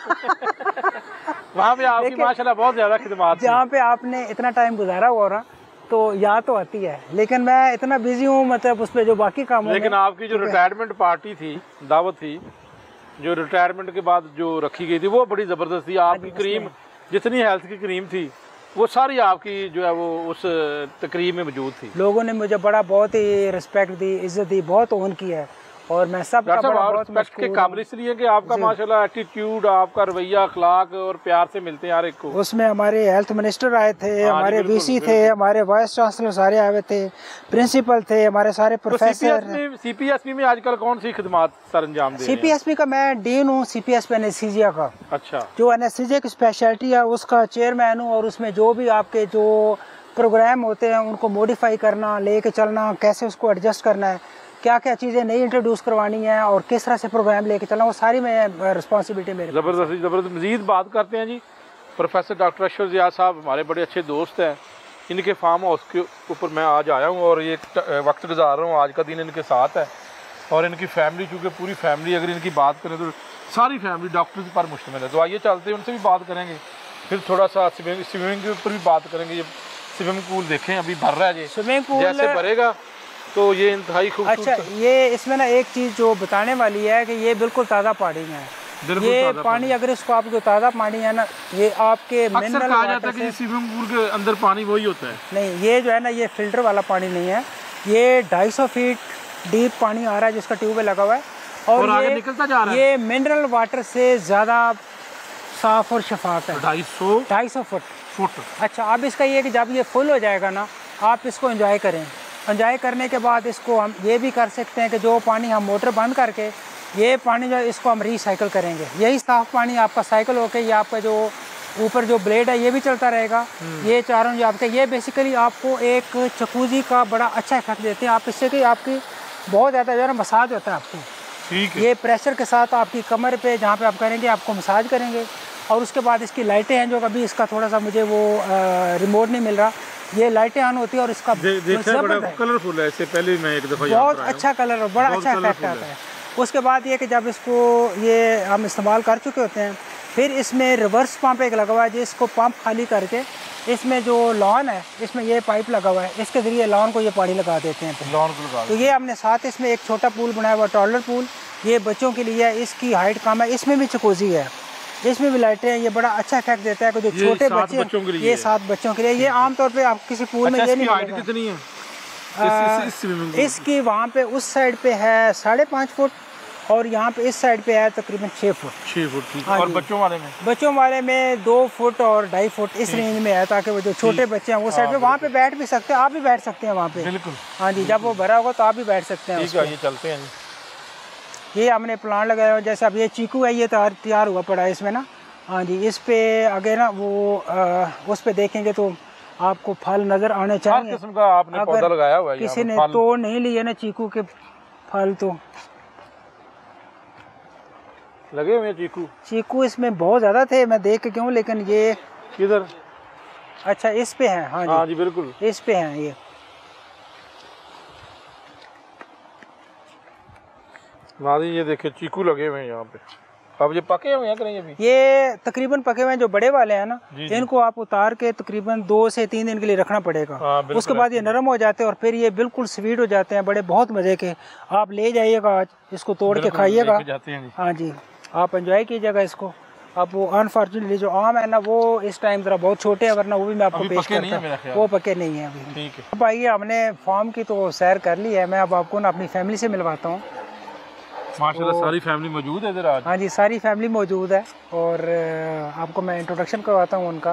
आपको? वहाँ पे आपकी माशाल्लाह बहुत ज्यादा खिदमत, जहाँ पे आपने इतना टाइम गुजारा हुआ ना, तो याद तो आती है, लेकिन मैं इतना बिजी हूँ, मतलब उस पर जो बाकी काम। लेकिन आपकी जो रिटायरमेंट पार्टी थी, दावत थी, जो रिटायरमेंट के बाद जो रखी गई थी, वो बड़ी ज़बरदस्त थी। आपकी क्रीम, जितनी हेल्थ की क्रीम थी, वो सारी आपकी जो है वो उस तकरीब में मौजूद थी। लोगों ने मुझे बड़ा बहुत ही रिस्पेक्ट दी, इज्जत दी, बहुत ओन किया है, और मैं सब का बड़ा बहुत रिस्पेक्ट के काबिल इसलिए कि आपका माशाल्लाह एटीट्यूड, आपका रवैया, अखलाक और प्यार से मिलते हैं हर एक को। उसमें हमारे हेल्थ मिनिस्टर आए थे, हमारे वीसी थे, हमारे वाइस चांसलर सारे आए हुए थे, प्रिंसिपल थे, हमारे सारे प्रोफेसर। सीपीएसपी में आजकल कौन सी खिदमत सर अंजाम दे रहे हैं? सीपीएसपी का मैं डीन हूँ, सीपीएसपी एनेस्थीसिया का। अच्छा। जो एनेस्थीसिया की स्पेशलिटी है उसका चेयरमैन हूँ, और उसमें जो भी आपके जो प्रोग्राम होते हैं उनको मॉडिफाई करना, लेके चलना, कैसे उसको एडजस्ट करना है, क्या क्या चीज़ें नई इंट्रोड्यूस करवानी है और किस तरह से प्रोग्राम लेके चलना, वो सारी मैं रिस्पॉन्सिबिलिटी मेरे। ज़बरदस्त ज़बरदस्त। मज़ीद बात करते हैं जी, प्रोफेसर डॉक्टर अशरफ ज़िया साहब हमारे बड़े अच्छे दोस्त हैं, इनके फार्म हाउस के ऊपर मैं आज आया हूँ और ये वक्त गुजार रहा हूँ। आज का दिन इनके साथ है और इनकी फैमिली, चूँकि पूरी फैमिली, अगर इनकी बात करें तो सारी फैमिली डॉक्टर्स पर मुश्तमिल है। तो आइए चलते हैं, उनसे भी बात करेंगे, फिर थोड़ा सा स्विमिंग स्विमिंग के ऊपर भी बात करेंगे। ये स्विमिंग पूल देखें अभी भर रहा है, ये स्विमिंग पूल जैसे भरेगा तो ये इंतहाई खूबसूरत। अच्छा, ये इसमें ना एक चीज़ जो बताने वाली है कि ये बिल्कुल ताज़ा पानी है। ये पानी अगर इसको आपको ताज़ा पानी है ना, ये आपके अक्सर कहा जाता है कि स्विमिंग पूल के अंदर पानी वही होता है। नहीं, ये जो है ना, ये फिल्टर वाला पानी नहीं है, ये ढाई सौ फीट डीप पानी आ रहा है जिसका ट्यूब लगा हुआ है, और, और आगे निकलता जा रहा है। ये मिनरल वाटर से ज़्यादा साफ और शफाफ है। ढाई सौ ढाई सौ फुट फुट अच्छा, अब इसका ये कि जब ये फुल हो जाएगा ना, आप इसको एंजॉय करें। एंजॉय करने के बाद इसको हम ये भी कर सकते हैं कि जो पानी हम मोटर बंद करके, ये पानी जो इसको हम रिसाइकिल करेंगे, यही साफ़ पानी आपका साइकिल होके ये आपका जो ऊपर जो ब्लेड है ये भी चलता रहेगा। ये चारों जो आपके, ये बेसिकली आपको एक जकूज़ी का बड़ा अच्छा इफेक्ट देते हैं। आप इससे कि आपकी बहुत ज़्यादा जो है ना मसाज होता है आपको, ठीक है। ये प्रेशर के साथ आपकी कमर पे जहाँ पे आप करेंगे आपको मसाज करेंगे। और उसके बाद इसकी लाइटें हैं, जो कभी इसका थोड़ा सा मुझे वो रिमोट नहीं मिल रहा, ये लाइटें ऑन होती है और इसका दे, देखा बड़ा कलरफुल है। इससे पहले मैं एक दफ़ा बहुत अच्छा कलर और बड़ा अच्छा इफेक्ट आता है। उसके बाद ये कि जब इसको ये हम इस्तेमाल कर चुके होते हैं, फिर इसमें रिवर्स पंप एक लगा हुआ है, जिसको पंप खाली करके इसमें जो लॉन है, इसमें ये पाइप लगा हुआ है, इसके ज़रिए लॉन को ये पानी लगा देते हैं। लॉन को लगा तो ये हमने साथ इसमें एक छोटा पूल बनाया हुआ, टॉलर पूल, ये बच्चों के लिए है, इसकी हाइट कम है, इसमें भी जकूज़ी है, इसमें भी लाइटें हैं। ये बड़ा अच्छा इफेक्ट देता है कि जो छोटे बच्चे, बच्चों के लिए, ये सात बच्चों के लिए। ये आमतौर पे आप किसी पूल में ये नहीं हाइट कितनी है? आ, इस, इस इसकी वहाँ पे उस साइड पे है साढ़े पाँच फुट और यहाँ पे इस साइड पे है तकरीबन छः फुट। छः फुट ठीक है। और बच्चों वाले में बच्चों वाले में दो फुट और ढाई फुट इस रेंज में है, ताकि वो जो छोटे बच्चे हैं वो साइड पे वहाँ पे बैठ भी सकते हैं, आप भी बैठ सकते हैं वहाँ पे। बिल्कुल हाँ जी, जब वो भरा होगा तो आप भी बैठ सकते हैं। ठीक है, ये चलते हैं। ये हमने प्लांट लगाया हुआ, जैसे अब ये चीकू है, ये तैयार तैयार हुआ पड़ा है इसमें ना। हाँ जी, इस पे आगे ना वो आ, उस पे देखेंगे तो आपको फल नजर आने चाहिए। हर किस्म का आपने पौधा लगाया हुआ है। किसी ने तोड़ नहीं लिए ना चीकू के फल, तो लगे हुए हैं चीकू? चीकू इसमें बहुत ज़्यादा थे, मैं देख के क्यों, लेकिन ये किधर? अच्छा इस पे हैं। हाँ जी, हाँ जी बिल्कुल इस पे हैं ये। नाज़रीन ये देखिए चीकू लगे हुए हैं यहाँ पे। अब ये पके हुए हैं कि नहीं अभी? ये तकरीबन पके हुए हैं, जो बड़े वाले हैं ना, जी जी। इनको आप उतार के तकरीबन दो से तीन दिन के लिए रखना पड़ेगा। हाँ, उसके बाद ये नरम हो जाते हैं और फिर ये बिल्कुल स्वीट हो जाते हैं, बड़े बहुत मज़े के। आप ले जाइएगा आज, इसको तोड़ के खाइएगा। हाँ जी, आप एंजॉय कीजिएगा इसको। अब वो अनफॉर्चुनेटली जो आम है ना, वो इस टाइम ज़रा बहुत छोटे हैं, वरना वो भी मैं आपको पेश करता हूँ। वो पके नहीं है अभी। ठीक है। अब आइए, हमने फार्म की तो सैर कर ली है, मैं अब आपको ना अपनी फैमिली से मिलवाता हूँ। माशाल्लाह सारी फैमिली मौजूद है इधर आज? हाँ जी, सारी फैमिली मौजूद है और आपको मैं इंट्रोडक्शन करवाता हूँ उनका।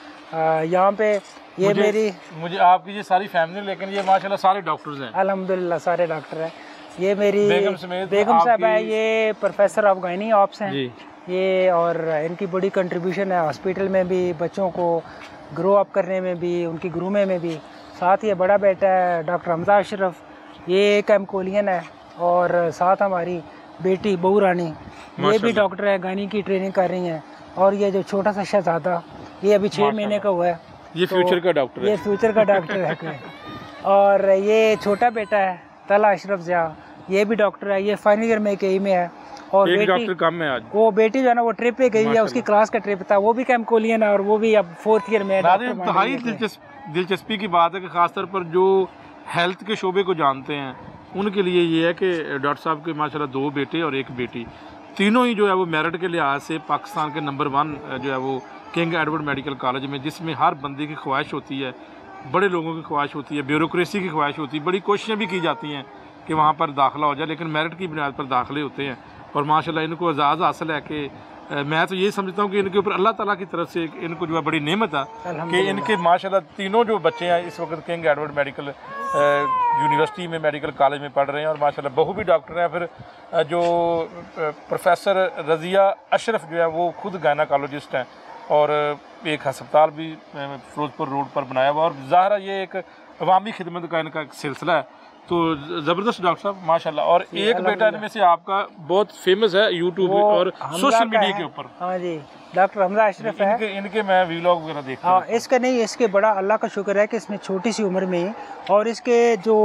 यहाँ पे ये मुझे, मेरी मुझे आपकी ये सारी फैमिली, लेकिन ये माशाल्लाह सारे डॉक्टर्स हैं। अल्हम्दुलिल्लाह सारे डॉक्टर हैं। ये मेरी बेगम समेत बेगम साहब है, ये प्रोफेसर ऑफ गायनी ऑप्स हैं जी। ये, और इनकी बड़ी कंट्रीब्यूशन है हॉस्पिटल में भी, बच्चों को ग्रो अप करने में भी, उनकी ग्रूमे में भी। साथ ये बड़ा बेटा है डॉक्टर हमजा अशरफ, ये एक एमकोलियन है, और साथ हमारी बेटी बहू रानी, ये भी डॉक्टर है, गायनी की ट्रेनिंग कर रही हैं। और ये जो छोटा सा शहजादा, ये अभी छः महीने का हुआ है, ये तो फ्यूचर का डॉक्टर है। ये फ्यूचर का डॉक्टर है। और ये छोटा बेटा है तला अशरफ ज़िया, ये भी डॉक्टर है, ये फाइनल ईयर में के में है। और एक बेटी डॉक्टर कम है आज। वो बेटी जो है ना, वो ट्रिप पे गई है, उसकी क्लास का ट्रिप था, वो भी कैमकोलियन है और वो भी अब फोर्थ ईयर में है। इंतहाई दिलचस्पी की बात है कि खासतौर पर जो हेल्थ के शोबे को जानते हैं उनके लिए ये है कि डॉक्टर साहब के माशाल्लाह दो बेटे और एक बेटी, तीनों ही जो है वो मेरिट के लिहाज से पाकिस्तान के नंबर वन जो है वो किंग एडवर्ड मेडिकल कॉलेज में, जिसमें हर बंदे की ख्वाहिश होती है, बड़े लोगों की ख्वाहिश होती है, ब्यूरोक्रेसी की ख्वाहिश होती है, बड़ी कोशिशें भी की जाती हैं कि वहाँ पर दाखिला हो जाए, लेकिन मेरिट की बुनियाद पर दाखिले होते हैं। और माशाल्लाह इनको एजाज़ हासिल है कि मैं तो ये समझता हूँ कि इनके ऊपर अल्लाह ताला की तरफ से इनको जो है बड़ी नेमत है कि इनके माशाल्लाह तीनों जो बच्चे हैं इस वक्त किंग एडवर्ड मेडिकल यूनिवर्सिटी में, मेडिकल कॉलेज में पढ़ रहे हैं, और माशाल्लाह बहू भी डॉक्टर हैं। फिर जो प्रोफेसर रज़िया अशरफ जो है वो खुद गायनाकोलॉजिस्ट हैं, और एक हस्पताल भी फिरोजपुर रोड पर बनाया हुआ, और ज़ाहिर ये एक अवामी खिदमत का इनका एक सिलसिला है। तो ज़बरदस्त डॉक्टर साहब माशाल्लाह। और एक बेटा इनमें से आपका बहुत फेमस है यूट्यूब और सोशल मीडिया के ऊपर। हाँ जी, डॉक्टर हमजा अशरफ है। इनके, इनके मैं वीलॉग वगैरह देखता हूँ। हाँ, इसका नहीं, इसके बड़ा अल्लाह का शुक्र है कि इसने छोटी सी उम्र में ही, और इसके जो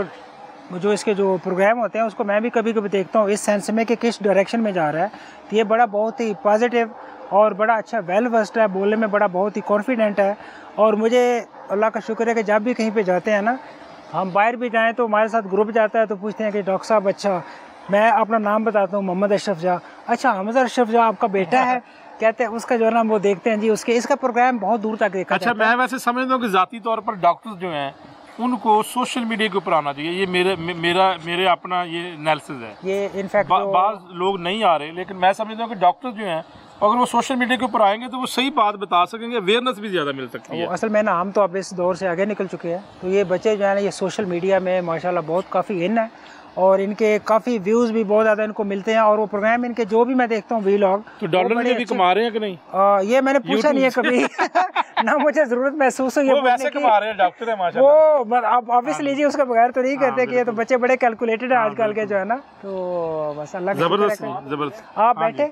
जो इसके जो प्रोग्राम होते हैं उसको मैं भी कभी कभी देखता हूँ, इस सेंस में कि किस डायरेक्शन में जा रहा है। तो ये बड़ा बहुत ही पॉजिटिव और बड़ा अच्छा वेल वर्स्ड है, बोलने में बड़ा बहुत ही कॉन्फिडेंट है। और मुझे अल्लाह का शुक्र है कि जब भी कहीं पे जाते हैं ना, हम बाहर भी जाएं तो हमारे साथ ग्रुप जाता है तो पूछते हैं कि डॉक्टर साहब, अच्छा मैं अपना नाम बताता हूँ, मोहम्मद अशरफ जा, अच्छा हमजा अशरफ जा आपका बेटा है, कहते हैं उसका जो है ना वो देखते हैं जी, उसके इसका प्रोग्राम बहुत दूर तक देखा अच्छा, मैं वैसे समझता हूँ कि ज़ाती तौर पर डॉक्टर्स जो हैं उनको सोशल मीडिया के ऊपर आना चाहिए। ये मेरे मेरा मेरे अपना ये एनालिसिस है। ये इनफैक्ट बा, बाज़ लोग नहीं आ रहे, लेकिन मैं समझता हूँ कि डॉक्टर्स जो हैं अगर वो सोशल मीडिया के ऊपर आएंगे तो वो सही बात बता सकेंगे, अवेयरनेस भी ज़्यादा मिल सकती है। असल में ना हम तो अब इस दौर से आगे निकल चुके हैं, तो ये बच्चे जो है ना ये सोशल मीडिया में माशाल्लाह बहुत काफ़ी इन है, और इनके काफ़ी व्यूज़ भी बहुत ज़्यादा इनको मिलते हैं। और वो प्रोग्राम इनके जो भी मैं देखता हूँ वीलॉग, तो डॉलर में भी कमा रहे हैं कि नहीं? आ, ये मैंने पूछा नहीं है कभी। ना मुझे ज़रूरत महसूस हुई है। वो वैसे कमा रहे हैं, डॉक्टर है माशाल्लाह। वो आप ऑब्वियसली लीजिए, उसके बगैर तो नहीं कहते कि ये तो बच्चे बड़े कैलकुलेटेड है आजकल के जो है ना, तो बस अल्लाह का शुक्र है। जबरदस्त जबरदस्त। आप बैठे।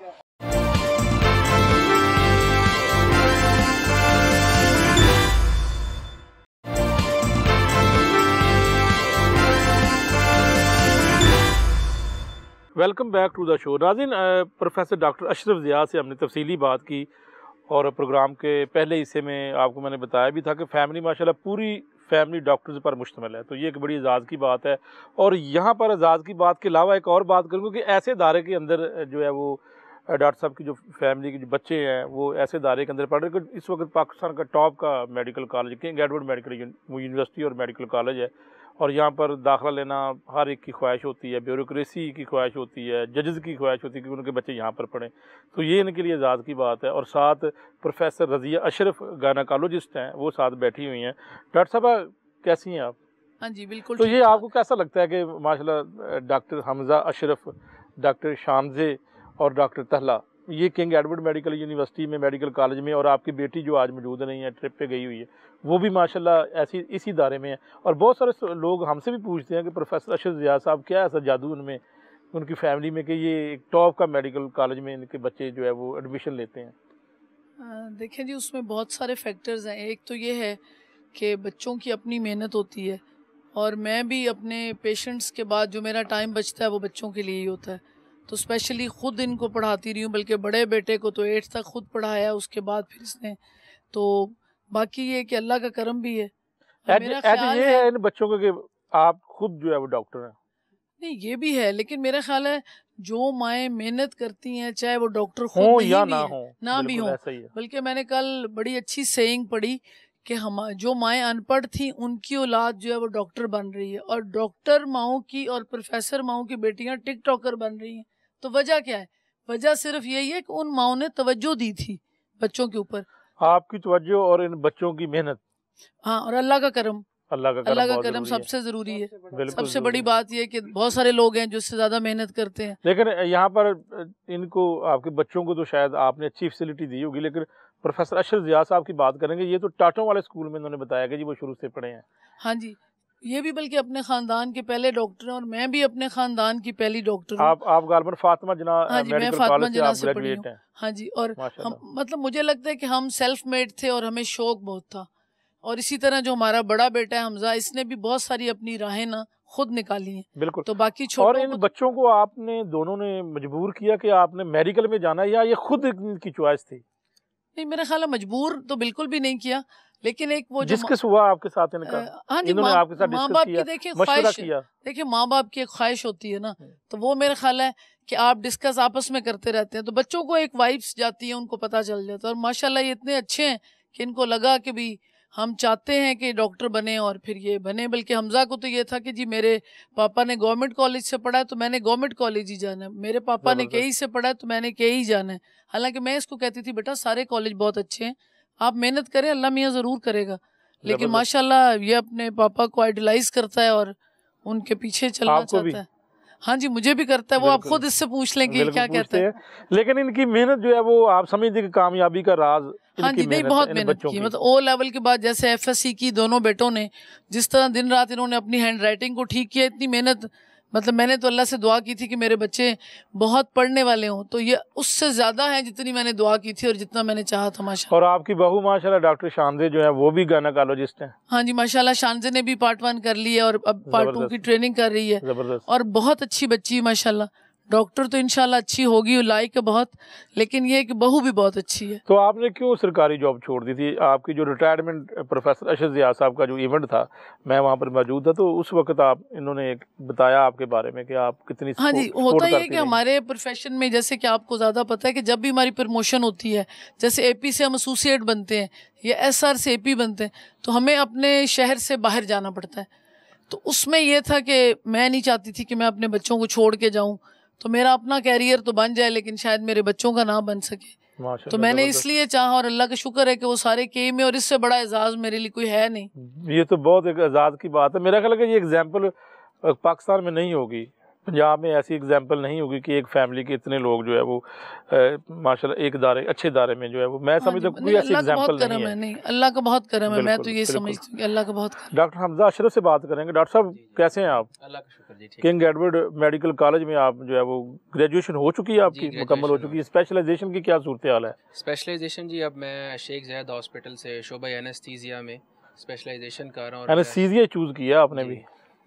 Welcome back to the show. नाज़रीन, प्रोफेसर डॉक्टर अशरफ ज़िया से हमने तफसीली बात की, और प्रोग्राम के पहले हिस्से में आपको मैंने बताया भी था कि फ़ैमिली माशाल्लाह पूरी फैमिली डॉक्टर्स पर मुश्तमिल है, तो ये एक बड़ी एजाज़ की बात है। और यहाँ पर एजाज़ की बात के अलावा एक और बात करूँगा कि ऐसे इदारे के अंदर जो है वो डॉक्टर साहब की जो फैमिली के जो बच्चे हैं वो ऐसे इदारे के अंदर पढ़ रहे हैं। इस वक्त पाकिस्तान का टॉप का medical college King Edward medical university और मेडिकल कॉलेज है, और यहाँ पर दाखिला लेना हर एक की ख्वाहिश होती है, ब्यूरोक्रेसी की ख्वाहिश होती है, जजेस की ख्वाहिश होती है कि उनके बच्चे यहाँ पर पढ़ें, तो ये इनके लिए एजाज़ की बात है। और साथ प्रोफेसर रज़िया अशरफ गायनाकोलॉजिस्ट हैं, वो साथ बैठी हुई हैं। डॉक्टर साहब कैसी हैं आप? हाँ जी बिल्कुल। तो ये आपको कैसा लगता है कि माशाल्लाह डॉक्टर हमजा अशरफ, डॉक्टर शामजे और डॉक्टर तहला, ये किंग एडवर्ड मेडिकल यूनिवर्सिटी में, मेडिकल कॉलेज में, और आपकी बेटी जो आज मौजूद नहीं है, ट्रिप पे गई हुई है, वो भी माशाल्लाह ऐसी इसी इदारे में है। और बहुत सारे लोग हमसे भी पूछते हैं कि प्रोफेसर अशरफ ज़िया साहब क्या ऐसा जादू उनमें उनकी फैमिली में कि ये एक टॉप का मेडिकल कॉलेज में इनके बच्चे जो है वो एडमिशन लेते हैं? देखें जी, उसमें बहुत सारे फैक्टर्स हैं। एक तो ये है कि बच्चों की अपनी मेहनत होती है, और मैं भी अपने पेशेंट्स के बाद जो मेरा टाइम बचता है वो बच्चों के लिए ही होता है। तो स्पेशली ख़ुद इनको पढ़ाती रही हूँ, बल्कि बड़े बेटे को तो एट्थ तक खुद पढ़ाया, उसके बाद फिर इसने तो बाकी ये कि अल्लाह का करम भी है। मेरा ख्याल ये है इन बच्चों को कि आप खुद जो है वो डॉक्टर हैं। नहीं, ये भी है, लेकिन मेरा ख्याल है जो माएँ मेहनत करती हैं, चाहे वो डॉक्टर खुद हो नहीं या भी ना हैं, हो, ना भी हो, बल्कि मैंने कल बड़ी अच्छी सेइंग पढ़ी कि हम जो माएँ अनपढ़ थी उनकी औलाद जो है वो डॉक्टर बन रही है, और डॉक्टर माओं की और प्रोफेसर माओं की बेटियां टिकटॉकर बन रही हैं। तो वजह क्या है? वजह सिर्फ यही है कि उन माओं ने तवज्जो दी थी बच्चों के ऊपर। आपकी तवज्जो और इन बच्चों की मेहनत, हाँ, और अल्लाह का करम, अल्लाह का करम, अल्लाह का करम सबसे जरूरी है। सबसे बड़ी बात यह है कि बहुत सारे लोग हैं जो इससे ज्यादा मेहनत करते हैं। लेकिन यहाँ पर इनको, आपके बच्चों को तो शायद आपने अच्छी फैसिलिटी दी होगी, लेकिन प्रोफेसर अशरफ ज़िया साहब की बात करेंगे, ये तो टाटों वाले स्कूल में इन्होंने बताया कि जी वो शुरू से पढ़े हैं। हाँ जी, ये भी बल्कि अपने खानदान के पहले डॉक्टर हैं, और मैं भी अपने खानदान की पहली डॉक्टर हूँ। आप आप गालबन फातिमा जना हाँ जी, मैं फातिमा जना से पढ़ी हूँ। हाँ जी, और हम मतलब मुझे लगता है कि हम सेल्फ मेड थे और हमें शौक बहुत था। और इसी तरह जो हमारा बड़ा बेटा है हमजा, इसने भी बहुत सारी अपनी राहें ना खुद निकाली हैं। बिल्कुल। तो बाकी छोटों और इन को बच्चों को आपने दोनों ने मजबूर किया कि आपने मेडिकल में जाना, या ये खुद इनकी चॉइस थी? नहीं, मेरा ख्याल है मजबूर तो बिल्कुल भी नहीं किया, लेकिन एक वो डिस्कस हुआ आपके साथ इनका? हाँ जी, इन्होंने आपके साथ माँ बाप की देखिए ख्वाहिश, देखिए माँ बाप की एक ख्वाहिश होती है ना, तो वो मेरा ख्याल है कि आप डिस्कस आपस में करते रहते हैं, तो बच्चों को एक वाइब्स जाती है, उनको पता चल जाता है। और माशाल्लाह ये इतने अच्छे हैं कि इनको लगा कि भी हम चाहते हैं कि डॉक्टर बने, और फिर ये बने। बल्कि हमजा को तो ये था कि जी मेरे पापा ने गवर्नमेंट कॉलेज से पढ़ा है तो मैंने गवर्नमेंट कॉलेज ही जाना है, मेरे पापा ने के ई से पढ़ा है तो मैंने के ई जाना है। हालांकि मैं इसको कहती थी, बेटा सारे कॉलेज बहुत अच्छे हैं, आप मेहनत करें, अल्लाह मियाँ ज़रूर करेगा। लेकिन माशाल्लाह ये अपने पापा को आइडलाइज करता है और उनके पीछे चलना चाहता है। हाँ जी, मुझे भी करता है वो, आप खुद इससे पूछ लेंगे क्या कहते हैं। लेकिन इनकी मेहनत जो है वो आप समझते कि कामयाबी का राज। हाँ जी, नहीं बहुत मेहनत की, मतलब ओ लेवल के बाद जैसे एफ एस सी की दोनों बेटों ने, जिस तरह दिन रात इन्होंने अपनी हैंड राइटिंग को ठीक किया, इतनी मेहनत, मतलब मैंने तो अल्लाह से दुआ की थी कि मेरे बच्चे बहुत पढ़ने वाले हों, तो ये उससे ज्यादा है जितनी मैंने दुआ की थी और जितना मैंने चाहा था माशाल्लाह। और आपकी बहू माशाल्लाह डॉक्टर शानजे जो है वो भी गायनेकोलॉजिस्ट हैं। हाँ जी, माशाल्लाह शानजे ने भी पार्ट वन कर ली है और अब पार्ट टू की ट्रेनिंग कर रही है, और बहुत अच्छी बच्ची माशाल्लाह। डॉक्टर तो इंशाल्लाह अच्छी होगी, लाइक है बहुत, लेकिन ये कि बहू भी बहुत अच्छी है। तो आपने क्यों सरकारी जॉब छोड़ दी थी? आपकी जो रिटायरमेंट प्रोफेसर अशरफ ज़िया साहब का जो इवेंट था, मैं वहाँ पर मौजूद था, तो उस वक्त आप इन्होंने एक बताया आपके बारे में कि आप कितनी हाँ जी, होता ही है कि हमारे प्रोफेशन में, जैसे कि आपको ज़्यादा पता है कि जब भी हमारी प्रमोशन होती है, जैसे ए पी से हम एसोसिएट बनते हैं या एस आर से ए पी बनते हैं, तो हमें अपने शहर से बाहर जाना पड़ता है। तो उसमें यह था कि मैं नहीं चाहती थी कि मैं अपने बच्चों को छोड़ के जाऊँ, तो मेरा अपना कैरियर तो बन जाए लेकिन शायद मेरे बच्चों का ना बन सके। तो मैंने इसलिए चाहा, और अल्लाह का शुक्र है कि वो सारे के में, और इससे बड़ा एजाज मेरे लिए कोई है नहीं। ये तो बहुत एक एजाज की बात है। मेरा ख्याल है कि ये एग्जाम्पल पाकिस्तान में नहीं होगी, पंजाब में ऐसी एग्जाम्पल नहीं होगी कि एक फैमिली के इतने लोग जो है वो माशाल्लाह एक दारे अच्छे दारे में जो है वो, मैं समझता हूँ कोई ऐसी एग्जाम्पल नहीं है। नहीं, अल्लाह का बहुत करम है, मैं तो ये समझती हूँ कि अल्लाह का बहुत करम। डॉक्टर हमजा अशरफ से बात करेंगे। डॉक्टर साहब कैसे हैं आप? अल्लाह का शुक्र जी, ठीक। किंग एडवर्ड मेडिकल कॉलेज में आप जो है वो ग्रेजुएशन हो चुकी है आपकी, मुकम्मल हो चुकी है। स्पेशलाइजेशन की क्या सूरत हाल है? स्पेशलाइजेशन जी, अब मैं शेख ज़ायद हॉस्पिटल से शोबा एनेस्थीसिया में स्पेशलाइजेशन कर रहा हूँ। एनेस्थीसिया चूज किया आपने भी?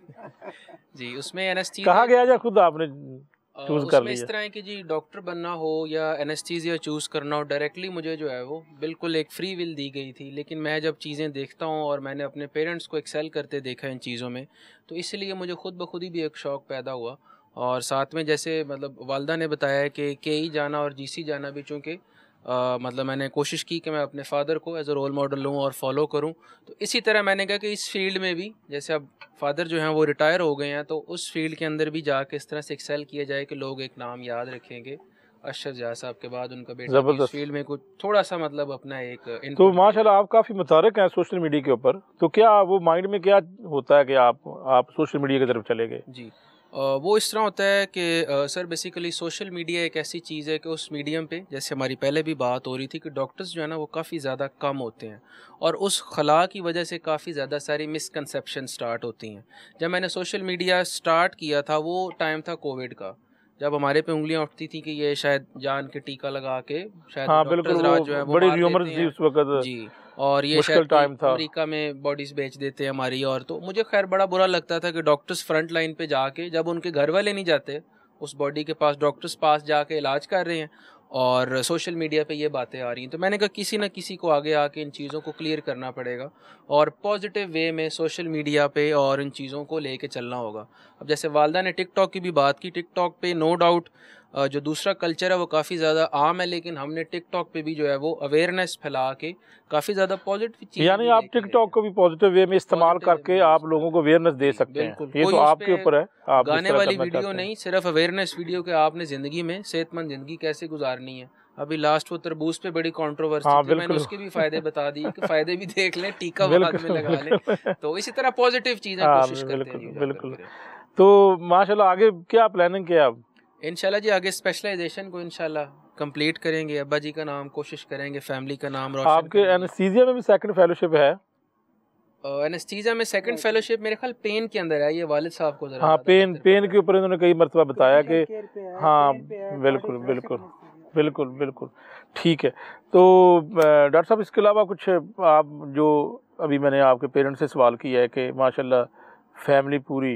जी, उसमें एनेस्थीसिया कहा गया या खुद आपने चूज कर लिया? इस तरह है कि जी डॉक्टर बनना हो या एनेस्थीसिया चूज़ करना हो, डायरेक्टली मुझे जो है वो बिल्कुल एक फ्री विल दी गई थी। लेकिन मैं जब चीज़ें देखता हूँ और मैंने अपने पेरेंट्स को एक्सेल करते देखा इन चीज़ों में, तो इसलिए मुझे खुद ब खुद ही भी एक शौक़ पैदा हुआ। और साथ में जैसे मतलब वालदा ने बताया कि के ई जाना और जी सी जाना भी, चूँकि Uh, मतलब मैंने कोशिश की कि मैं अपने फादर को एज अ रोल मॉडल लूँ और फॉलो करूँ, तो इसी तरह मैंने कहा कि इस फील्ड में भी, जैसे अब फादर जो हैं वो रिटायर हो गए हैं, तो उस फील्ड के अंदर भी जाके इस तरह से एक्सेल किया जाए कि लोग एक नाम याद रखेंगे। अशरफ ज़िया साहब के बाद उनका बेटा इस फील्ड में कुछ थोड़ा सा मतलब अपना एक, तो माशाल्लाह आप काफ़ी मुतारिक हैं सोशल मीडिया के ऊपर, तो क्या वो माइंड में क्या होता है कि आप आप सोशल मीडिया की तरफ चले गए? जी, वो इस तरह होता है कि सर बेसिकली सोशल मीडिया एक ऐसी चीज़ है कि उस मीडियम पे, जैसे हमारी पहले भी बात हो रही थी कि डॉक्टर्स जो है ना वो काफ़ी ज़्यादा कम होते हैं, और उस खला की वजह से काफ़ी ज़्यादा सारी मिसकंसेप्शन स्टार्ट होती हैं। जब मैंने सोशल मीडिया स्टार्ट किया था वो टाइम था कोविड का, जब हमारे पे उंगलियां उठती थी कि ये शायद जान के टीका लगा के शायद हाँ, डॉक्टर्स राज जो है वो बड़ी मार र्यूमर्स देते थी हैं। उस वक्त जी, और ये मुश्किल शायद टाइम था। अमेरिका में बॉडीज बेच देते हैं हमारी, और तो मुझे खैर बड़ा बुरा लगता था कि डॉक्टर्स फ्रंट लाइन पे जाके, जब उनके घर वाले नहीं जाते उस बॉडी के पास, डॉक्टर्स पास जाके इलाज कर रहे हैं और सोशल मीडिया पे ये बातें आ रही हैं। तो मैंने कहा किसी ना किसी को आगे आके इन चीज़ों को क्लियर करना पड़ेगा और पॉजिटिव वे में सोशल मीडिया पे और इन चीज़ों को लेके चलना होगा। अब जैसे वालदा ने टिकटॉक की भी बात की, टिकटॉक पे नो डाउट जो दूसरा कल्चर है वो काफ़ी ज़्यादा आम है, लेकिन हमने टिकटॉक पे भी जो है वो अवेयरनेस फैला के काफ़ी ज़्यादा पॉजिटिव चीज़, यानी आप टिकटॉक को भी पॉजिटिव वे में इस्तेमाल करके आप लोगों को अवेयरनेस दे सकते हैं। ये तो आपके ऊपर है, आप गाने वाली वीडियो नहीं, सिर्फ अवेयरनेस वीडियो के आपने ज़िंदगी में सेहतमंद ज़िंदगी कैसे गुजारनी है। अभी लास्ट वो तरबूज पे बड़ी कंट्रोवर्सी हाँ, थी, मैंने उसके भी फायदे बता दिए कि फायदे भी देख लें, टीका बाद में लगा लें। तो इसी तरह पॉजिटिव चीज़ें कोशिश करते हैं। बिल्कुल। तो माशाल्लाह आगे क्या प्लानिंग किया आप? इंशाल्लाह जी आगे स्पेशलाइजेशन को इंशाल्लाह कंप्लीट करेंगे, अब्बा जी का नाम कोशिश करेंगे, फैमिली का नाम रोशन। आपके एनेस्थीसिया में भी सेकंड फेलोशिप है? एनेस्थीसिया में सेकंड फेलोशिप मेरे ख्याल पेन के अंदर है, ये वालिद साहब को जरा। हाँ, पेन पेन के ऊपर इन्होंने कई मरतबा बताया कि हाँ बिल्कुल बिल्कुल बिल्कुल बिल्कुल ठीक है। तो डॉक्टर साहब इसके अलावा कुछ आप, जो अभी मैंने आपके पेरेंट्स से सवाल किया है कि माशाल्लाह फैमिली पूरी,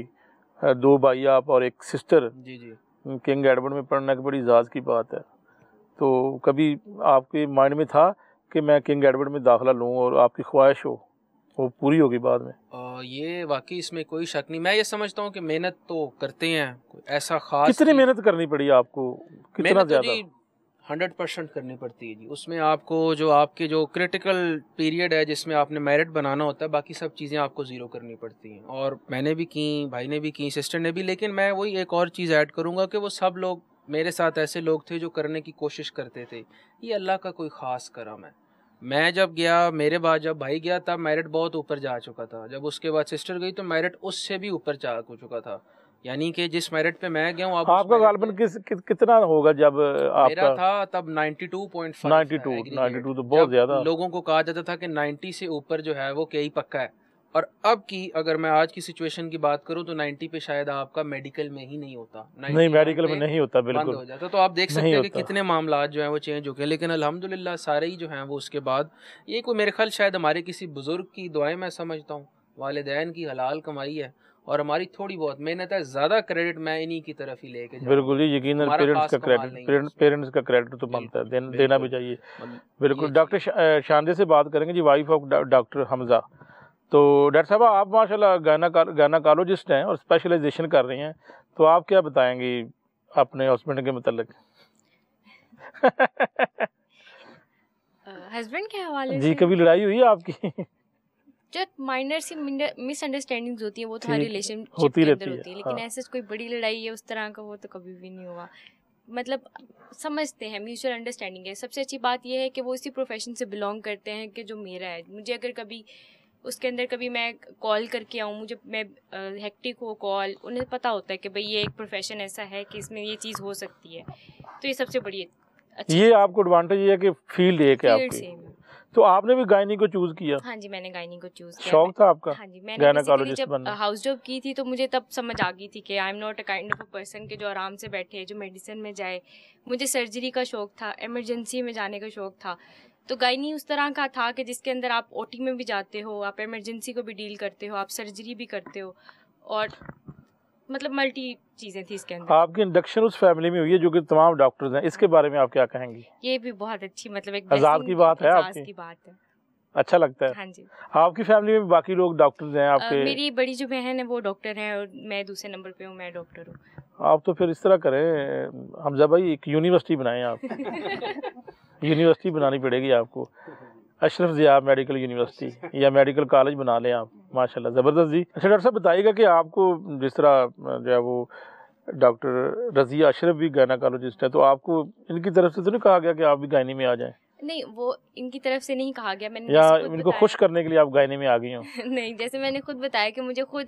दो भाई आप और एक सिस्टर, जी जी, किंग एडवर्ड में पढ़ना की बड़ी इजाज़ की बात है। तो कभी आपके माइंड में था कि मैं किंग एडवर्ड में दाखिला लूँ और आपकी ख्वाहिश हो वो पूरी होगी बाद में? आ, ये वाकई इसमें कोई शक नहीं। मैं ये समझता हूँ कि मेहनत तो करते हैं, ऐसा खास कितनी मेहनत करनी पड़ी आपको, कितना ज़्यादा? हंड्रेड परसेंट करनी पड़ती है जी। उसमें आपको जो आपके जो क्रिटिकल पीरियड है जिसमें आपने मेरिट बनाना होता है, बाकी सब चीज़ें आपको ज़ीरो करनी पड़ती हैं। और मैंने भी की, भाई ने भी की, सिस्टर ने भी। लेकिन मैं वही एक और चीज़ ऐड करूँगा कि वो सब लोग मेरे साथ ऐसे लोग थे जो करने की कोशिश करते थे। ये अल्लाह का कोई ख़ास करम है। मैं जब गया, मेरे बाद जब भाई गया तब मेरिट बहुत ऊपर जा चुका था, जब उसके बाद सिस्टर गई तो मेरिट उससे भी ऊपर जा चुका था। यानी कि जिस मेरिट पे मैं गया हूँ, आपका गालबन किस कि, कितना होगा जब आपका? मेरा था तब बानवे पॉइंट फाइव। बानवे बानवे तो बहुत ज़्यादा। लोगों को कहा जाता था कि नब्बे से ऊपर जो है वो कई पक्का है। और अब की अगर मैं आज की सिचुएशन की बात करूं तो नब्बे पे शायद आपका मेडिकल में ही नहीं होता। नहीं, मेडिकल में नहीं होता, बिल्कुल बंद हो जाता। तो आप देख सकते हैं कि कितने मामला जो हैं वो चेंज हो गए। लेकिन अल्हम्दुलिल्लाह सारे ही जो हैं वो उसके बाद, ये कोई मेरे ख्याल शायद हमारे किसी बुजुर्ग की दुआएं मैं समझता हूँ, वालिदैन की हलाल कमाई है और हमारी थोड़ी बहुत मेहनत है। ज़्यादा क्रेडिट मैं इन्हीं की तरफ ही लेके जाऊँ। बिल्कुल जी, यकीनन पेरेंट्स का क्रेडिट, पेरेंट्स का क्रेडिट तो बनता है, देन, देना भी चाहिए। बिल्कुल। डॉक्टर शांदे से बात करेंगे जी, वाइफ ऑफ डॉक्टर हमजा। तो डॉक्टर साहब आप माशाल्लाह गायनाकोलॉजिस्ट हैं और स्पेशलाइजेशन कर रही हैं, तो आप क्या बताएंगी अपने हस्बैंड के मतलब? हस्बैंड के हवाले जी, कभी लड़ाई हुई है आपकी? जो माइनर सी मिसअंडरस्टैंडिंग्स होती हैं वो तो हर रिलेशनशिप होती के अंदर रहती होती है, है, लेकिन हाँ। ऐसे कोई बड़ी लड़ाई है उस तरह का वो तो कभी भी नहीं हुआ। मतलब समझते हैं, म्यूचुअल अंडरस्टैंडिंग है। सबसे अच्छी बात यह है कि वो इसी प्रोफेशन से बिलोंग करते हैं कि जो मेरा है। मुझे अगर कभी उसके अंदर कभी मैं कॉल करके आऊँ, मुझे मैं हेक्टिक हो कॉल, उन्हें पता होता है कि भाई ये एक प्रोफेशन ऐसा है कि इसमें ये चीज़ हो सकती है। तो ये सबसे बड़ी अच्छी, ये आपको एडवांटेज ये है कि फील्ड एक है आपकी। तो आपने भी गायनी को चूज किया? हाँ जी, मैंने गायनी को चूज किया। शौक था आपका? हाँ जी, मैंने गायनाकोलॉजिस्ट जब बनना? हाउस जॉब की थी तो मुझे तब समझ आ गई थी कि I am not a kind of a person के जो आराम से बैठे, जो मेडिसिन में जाए। मुझे सर्जरी का शौक था, इमरजेंसी में जाने का शौक था। तो गायनी उस तरह का था कि जिसके अंदर आप ओटी में भी जाते हो, आप इमरजेंसी को भी डील करते हो, आप सर्जरी भी करते हो, और मतलब मल्टी चीज़ें थी इसके अंदर। आपकी इंडक्शन उस फैमिली में हुई है जो कि तमाम डॉक्टर्स हैं, इसके बारे में आप क्या कहेंगी? ये भी बहुत अच्छी, मतलब एक आज़ाद की बात है आपकी? की बात है, अच्छा लगता है। हाँ जी। आपकी फैमिली में बाकी लोग डॉक्टर्स हैं आपके? uh, मेरी बड़ी जो बहन है वो डॉक्टर है और मैं दूसरे नंबर पे हूँ, मैं डॉक्टर हूँ। आप तो फिर इस तरह करें हमजा भाई, एक यूनिवर्सिटी बनाएं आप। यूनिवर्सिटी बनानी पड़ेगी आपको, अशरफ ज़िया मेडिकल यूनिवर्सिटी या मेडिकल कॉलेज बना लें आप। माशाल्लाह, ज़बरदस्त जी। अच्छा डॉक्टर साहब बताइएगा कि आपको जिस तरह जो है वो डॉक्टर रज़िया अशरफ भी गायनाकोलॉजिस्ट है, तो आपको इनकी तरफ से तो नहीं कहा गया कि आप भी गायनी में आ जाएं? नहीं, वो इनकी तरफ से नहीं कहा गया। मैंने या इनको खुश करने के लिए आप गायनी में आ गई हो? नहीं, जैसे मैंने खुद बताया कि मुझे खुद एक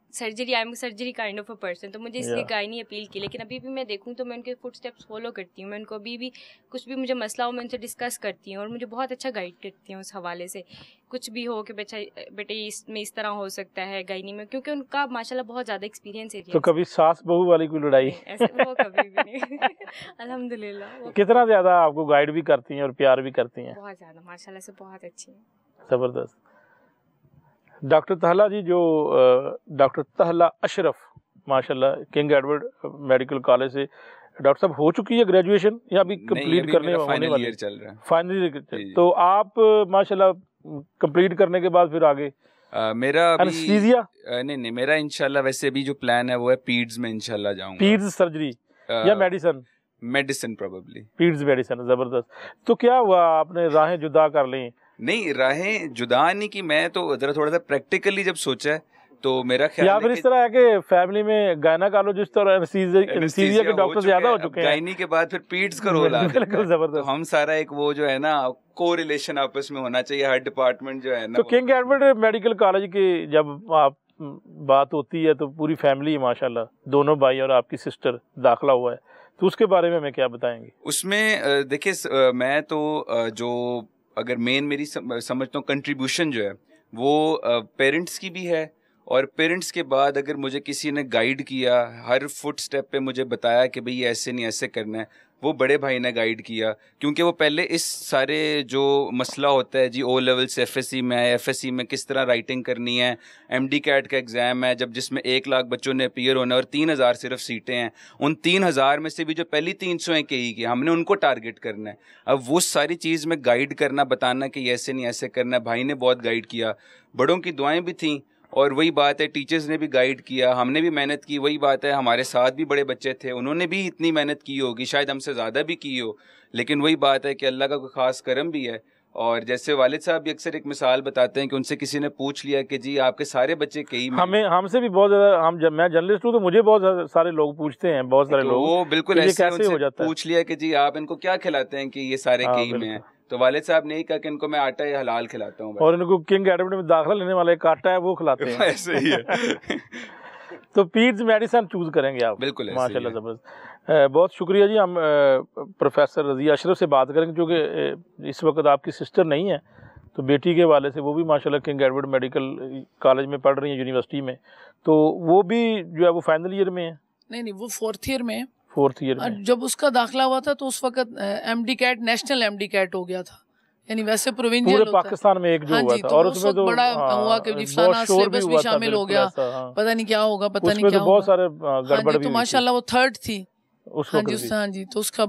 surgery, I am surgery kind of a person, तो मुझे इसलिए Yeah. गायनी अपील की। लेकिन अभी भी मैं देखूँ तो मैं उनके फुट स्टेप्स फॉलो करती हूँ, मैं उनको अभी भी कुछ भी मुझे मसला हो मैं उनसे डिस्कस करती हूँ और मुझे बहुत अच्छा गाइड करती हूँ उस हवाले से। कुछ भी हो कि बच्चा बेटे इसमें इस तरह हो सकता है गायनी में, क्योंकि उनका माशाल्लाह बहुत ज़्यादा एक्सपीरियंस है। तो कभी सास बहू वाली कोई लड़ाई? ऐसे वो कभी भी नहीं अल्हम्दुलिल्लाह। वो कितना ज़्यादा आपको गाइड भी करती हैं और प्यार भी करती हैं? बहुत ज़्यादा माशाल्लाह से बहुत अच्छी है। ज़बरदस्त। डॉक्टर तहला जी, जो डॉक्टर तहला अशरफ माशाल्लाह किंग एडवर्ड मेडिकल कॉलेज से डॉक्टर साहब हो चुकी है ग्रेजुएशन या अभी कंप्लीट करने होने वाली? चल रहा है फाइनल ईयर। तो आप माशाल्लाह कंप्लीट करने के बाद फिर आगे Uh, मेरा अभी एनेस्थीसिया? uh, नहीं नहीं मेरा इंशाल्लाह वैसे अभी जो प्लान है वो है पीड्स में इंशाल्लाह जाऊंगा। पीड्स सर्जरी या medicine? Medicine probably. Peds medicine, ज़बरदस्त। तो क्या हुआ, आपने राहें जुदा कर ली? नहीं, राहें जुदा नहीं की, मैं तो जरा थोड़ा सा प्रैक्टिकली जब सोचा है तो मेरा ख्याल या फिर इस तरह है कि फैमिली में गायनाकोलॉजिस्ट और एनेस्थीसिया के डॉक्टर ज्यादा हो चुके हैं, गायनी के बाद फिर पीड्स का रोल आ गया। बिल्कुल जबरदस्त। तो हम सारा एक वो जो है ना को रिलेशन आपस में होना चाहिए, हर डिपार्टमेंट जो है ना। तो किंग एडवर्ड मेडिकल कॉलेज की जब आप बात होती है तो पूरी फैमिली माशाल्लाह, दोनों भाई और आपकी सिस्टर दाखिला हुआ है, तो उसके बारे में मैं क्या बताएंगे? उसमें देखिए मैं तो जो अगर मेन मेरी समझता हूँ कंट्रीब्यूशन जो है वो पेरेंट्स की भी है, और पेरेंट्स के बाद अगर मुझे किसी ने गाइड किया, हर फुट स्टेप पे मुझे बताया कि भाई ऐसे नहीं ऐसे करना है, वो बड़े भाई ने गाइड किया। क्योंकि वो पहले इस सारे जो मसला होता है जी, ओ लेवल से एफ एस सी में है, एफ एस सी में किस तरह राइटिंग करनी है, एम डी कैट का एग्ज़ाम है जब जिसमें एक लाख बच्चों ने अपीयर होना है और तीन हज़ार सिर्फ सीटें हैं, उन तीन हज़ार में से भी जो पहली तीन सौ हैं के ई की, हमने उनको टारगेट करना है। अब वो सारी चीज़ में गाइड करना, बताना कि ऐसे नहीं ऐसे करना है, भाई ने बहुत गाइड किया, बड़ों की दुआएँ भी थीं, और वही बात है टीचर्स ने भी गाइड किया, हमने भी मेहनत की। वही बात है हमारे साथ भी बड़े बच्चे थे, उन्होंने भी इतनी मेहनत की होगी, शायद हमसे ज़्यादा भी की हो, लेकिन वही बात है कि अल्लाह का कोई ख़ास करम भी है। और जैसे वालिद साहब भी अक्सर एक मिसाल बताते हैं कि उनसे किसी ने पूछ लिया कि जी आपके सारे बच्चे कई में, हमें हमसे भी बहुत ज़्यादा, हम जब मैं जर्नलिस्ट हूँ तो मुझे बहुत सारे लोग पूछते हैं, बहुत सारे तो लोग वो बिल्कुल ऐसे कैसे हो जाता है, पूछ लिया कि जी आप इनको क्या खिलाते हैं कि ये सारे कई में हैं, तो वालिद साहब ने ही कहा कि इनको मैं आटा या हलाल खिलाता हूँ, और इनको किंग एडवर्ड में दाखिला लेने वाला एक आटा है वो खिलाते हैं। ऐसे ही है। तो पीड्स मेडिसिन चूज करेंगे आप? बिल्कुल माशाल्लाह ज़बरदस्त। बहुत शुक्रिया जी। हम प्रोफेसर रज़िया अशरफ से बात करेंगे, क्योंकि इस वक्त आपकी सिस्टर नहीं है, तो बेटी के वाले से वो भी माशाल्लाह किंग एडवर्ड मेडिकल कॉलेज में पढ़ रही हैं, यूनिवर्सिटी में, तो वो भी जो है वो फाइनल ईयर में है? नहीं नहीं, वो फोर्थ ईयर में है। फोर्थ ईयर में जब उसका दाखिला हुआ था तो उस वक्त M D CAT national M D CAT हो गया था, यानी वैसे प्रोविंशियल पूरे पाकिस्तान में एक जो हुआ था, और उसमें तो बड़ा हुआ कि फलाना सिलेबस भी शामिल हो गया, पता नहीं क्या होगा, पता नहीं क्या होगा, बहुत सारे गड़बड़ भी। तो माशाल्लाह वो थर्ड थी। हाँ जी, हाँ जी। तो उसका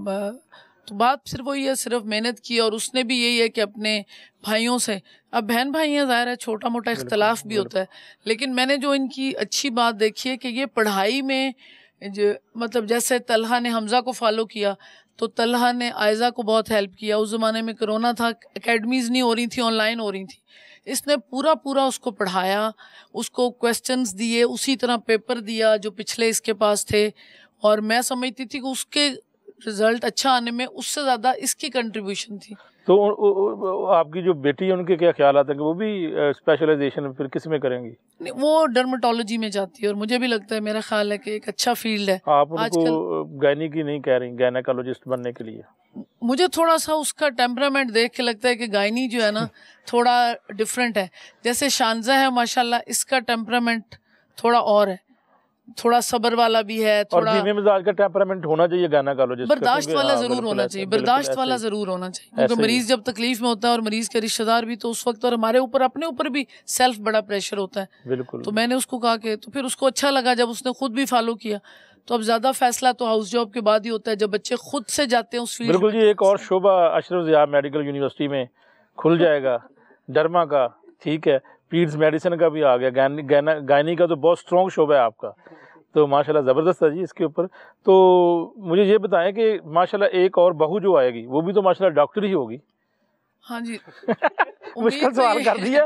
तो बात सिर्फ वही है, सिर्फ मेहनत की, और उसने भी यही है कि अपने भाइयों से, अब बहन भाई हैं, ज़ाहिर है छोटा मोटा इख्तलाफ भी होता है, लेकिन मैंने जो इनकी अच्छी बात देखी है कि ये पढ़ाई में जो, मतलब जैसे तलहा ने हमज़ा को फॉलो किया तो तलहा ने आयज़ा को बहुत हेल्प किया। उस ज़माने में कोरोना था, एकेडमीज़ नहीं हो रही थी, ऑनलाइन हो रही थी, इसने पूरा पूरा उसको पढ़ाया, उसको क्वेश्चंस दिए, उसी तरह पेपर दिया जो पिछले इसके पास थे, और मैं समझती थी कि उसके रिजल्ट अच्छा आने में उससे ज़्यादा इसकी कंट्रीब्यूशन थी। तो उ, उ, उ, आपकी जो बेटी है उनके क्या ख्याल आता है कि वो भी स्पेशलाइजेशन फिर किस में करेंगी? नहीं, वो डर्मेटोलॉजी में जाती है, और मुझे भी लगता है, मेरा ख्याल है कि एक अच्छा फील्ड है। आप उनको गायनी की नहीं कह रही, गायनाकोलॉजिस्ट बनने के लिए? मुझे थोड़ा सा उसका टेम्परामेंट देख के लगता है कि गायनी जो है ना थोड़ा डिफरेंट है। जैसे शानजा है माशाल्लाह, इसका टेम्परामेंट थोड़ा और है, थोड़ा सब्र वाला भी है, थोड़ा धीमे मिजाज का टेम्परामेंट होना चाहिए गायनाकोलॉजिस्ट, बर्दाश्त वाला जरूर होना चाहिए, बर्दाश्त वाला जरूर होना चाहिए, क्योंकि मरीज जब तकलीफ में होता है और मरीज के रिश्तेदार भी, तो उस वक्त और हमारे ऊपर अपने ऊपर भी सेल्फ बड़ा प्रेशर होता है। बिल्कुल। तो मैंने उसको कहा कि, तो फिर उसको अच्छा लगा जब उसने खुद भी फॉलो किया। तो अब ज्यादा फैसला तो हाउस जॉब के बाद ही होता है, जब बच्चे खुद से जाते हैं उस फील्ड। बिल्कुल जी। एक और शोबा अशरफ ज़िया मेडिकल यूनिवर्सिटी में खुल जाएगा, डर्मा का, ठीक है, पीड्स मेडिसिन का भी आ गया, गायनी गायनी का तो बहुत स्ट्रॉन्ग शोबा है आपका, तो माशाल्लाह ज़बरदस्त है जी इसके ऊपर। तो मुझे ये बताएं कि माशाल्लाह एक और बहू जो आएगी वो भी तो माशाल्लाह डॉक्टर ही होगी? हाँ जी। मुश्किल सवाल कर दिया।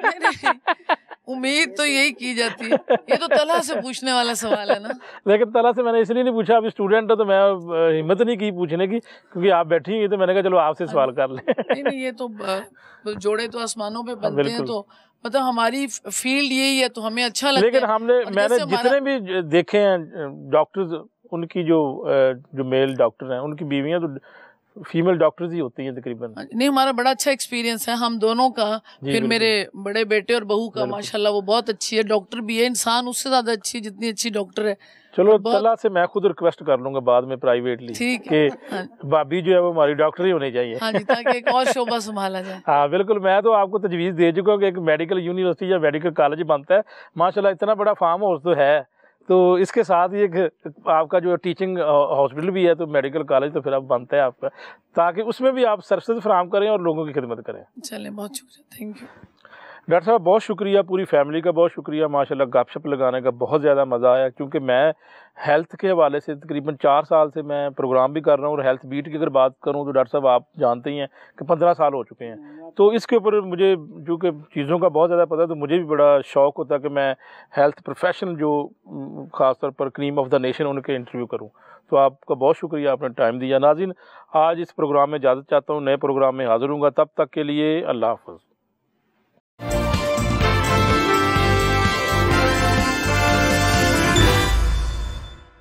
उम्मीद तो यही की जाती है, ये तो तला से पूछने वाला सवाल है ना। लेकिन तला से मैंने इसलिए नहीं पूछा, अभी स्टूडेंट है तो मैं हिम्मत नहीं की पूछने की, क्योंकि आप बैठी हैं, तो मैंने कहा चलो आपसे सवाल कर लें। नहीं नहीं, ये तो जोड़े तो आसमानों पे बनते हैं, तो मतलब हमारी फील्ड यही है तो हमें अच्छा लगता है। लेकिन हमने और मैंने जैसे हमारा- जितने भी देखे हैं डॉक्टर्स, उनकी जो जो मेल डॉक्टर हैं उनकी बीवियां तो फीमेल डॉक्टर्स ही होती हैं तकरीबन। नहीं, हमारा बड़ा अच्छा एक्सपीरियंस है हम दोनों का। फिर बिल्कुल। मेरे बड़े बेटे और बहू का बिल्कुल। माशाल्लाह वो बहुत अच्छी है, डॉक्टर भी है, इंसान उससे ज्यादा अच्छी जितनी अच्छी डॉक्टर है। चलो और बहुत- तला से मैं खुद रिक्वेस्ट कर लूंगा बाद में प्राइवेटली ठीक है। कि हाँ, भाभी जो है वो हमारी डॉक्टर ही होनी चाहिए। हाँ जी, ताकि एक और शोबा संभाला जाए। हाँ बिल्कुल, मैं तो आपको तजवीज़ दे चुका हूँ कि एक मेडिकल यूनिवर्सिटी या मेडिकल कॉलेज बनता है। माशाल्लाह इतना बड़ा फार्म हाउस तो है, तो इसके साथ ही एक आपका जो टीचिंग हॉस्पिटल भी है, तो मेडिकल कॉलेज तो फिर अब बनता है आपका, ताकि उसमें भी आप सर्विसेज फराहम करें और लोगों की खिदमत करें। चलें, बहुत शुक्रिया, थैंक यू। डॉक्टर साहब बहुत शुक्रिया, पूरी फैमिली का बहुत शुक्रिया। माशाल्लाह गपशप लगाने का बहुत ज़्यादा मज़ा आया, क्योंकि मैं हेल्थ के हवाले से तकरीबन चार साल से मैं प्रोग्राम भी कर रहा हूँ, और हेल्थ बीट की अगर बात करूँ तो डॉक्टर साहब आप जानते ही हैं कि पंद्रह साल हो चुके हैं। तो इसके ऊपर मुझे चूँकि चीज़ों का बहुत ज़्यादा पता है, तो मुझे भी बड़ा शौक़ होता है कि मैं हेल्थ प्रोफेशनल जो ख़ासतौर पर क्रीम ऑफ द नेशन उनके इंटरव्यू करूँ। तो आपका बहुत शुक्रिया, आपने टाइम दिया। नाज़रीन, आज इस प्रोग्राम में इजाज़त चाहता हूँ, नए प्रोग्राम में हाज़िर हूँगा, तब तक के लिए अल्लाह हाफ़िज़।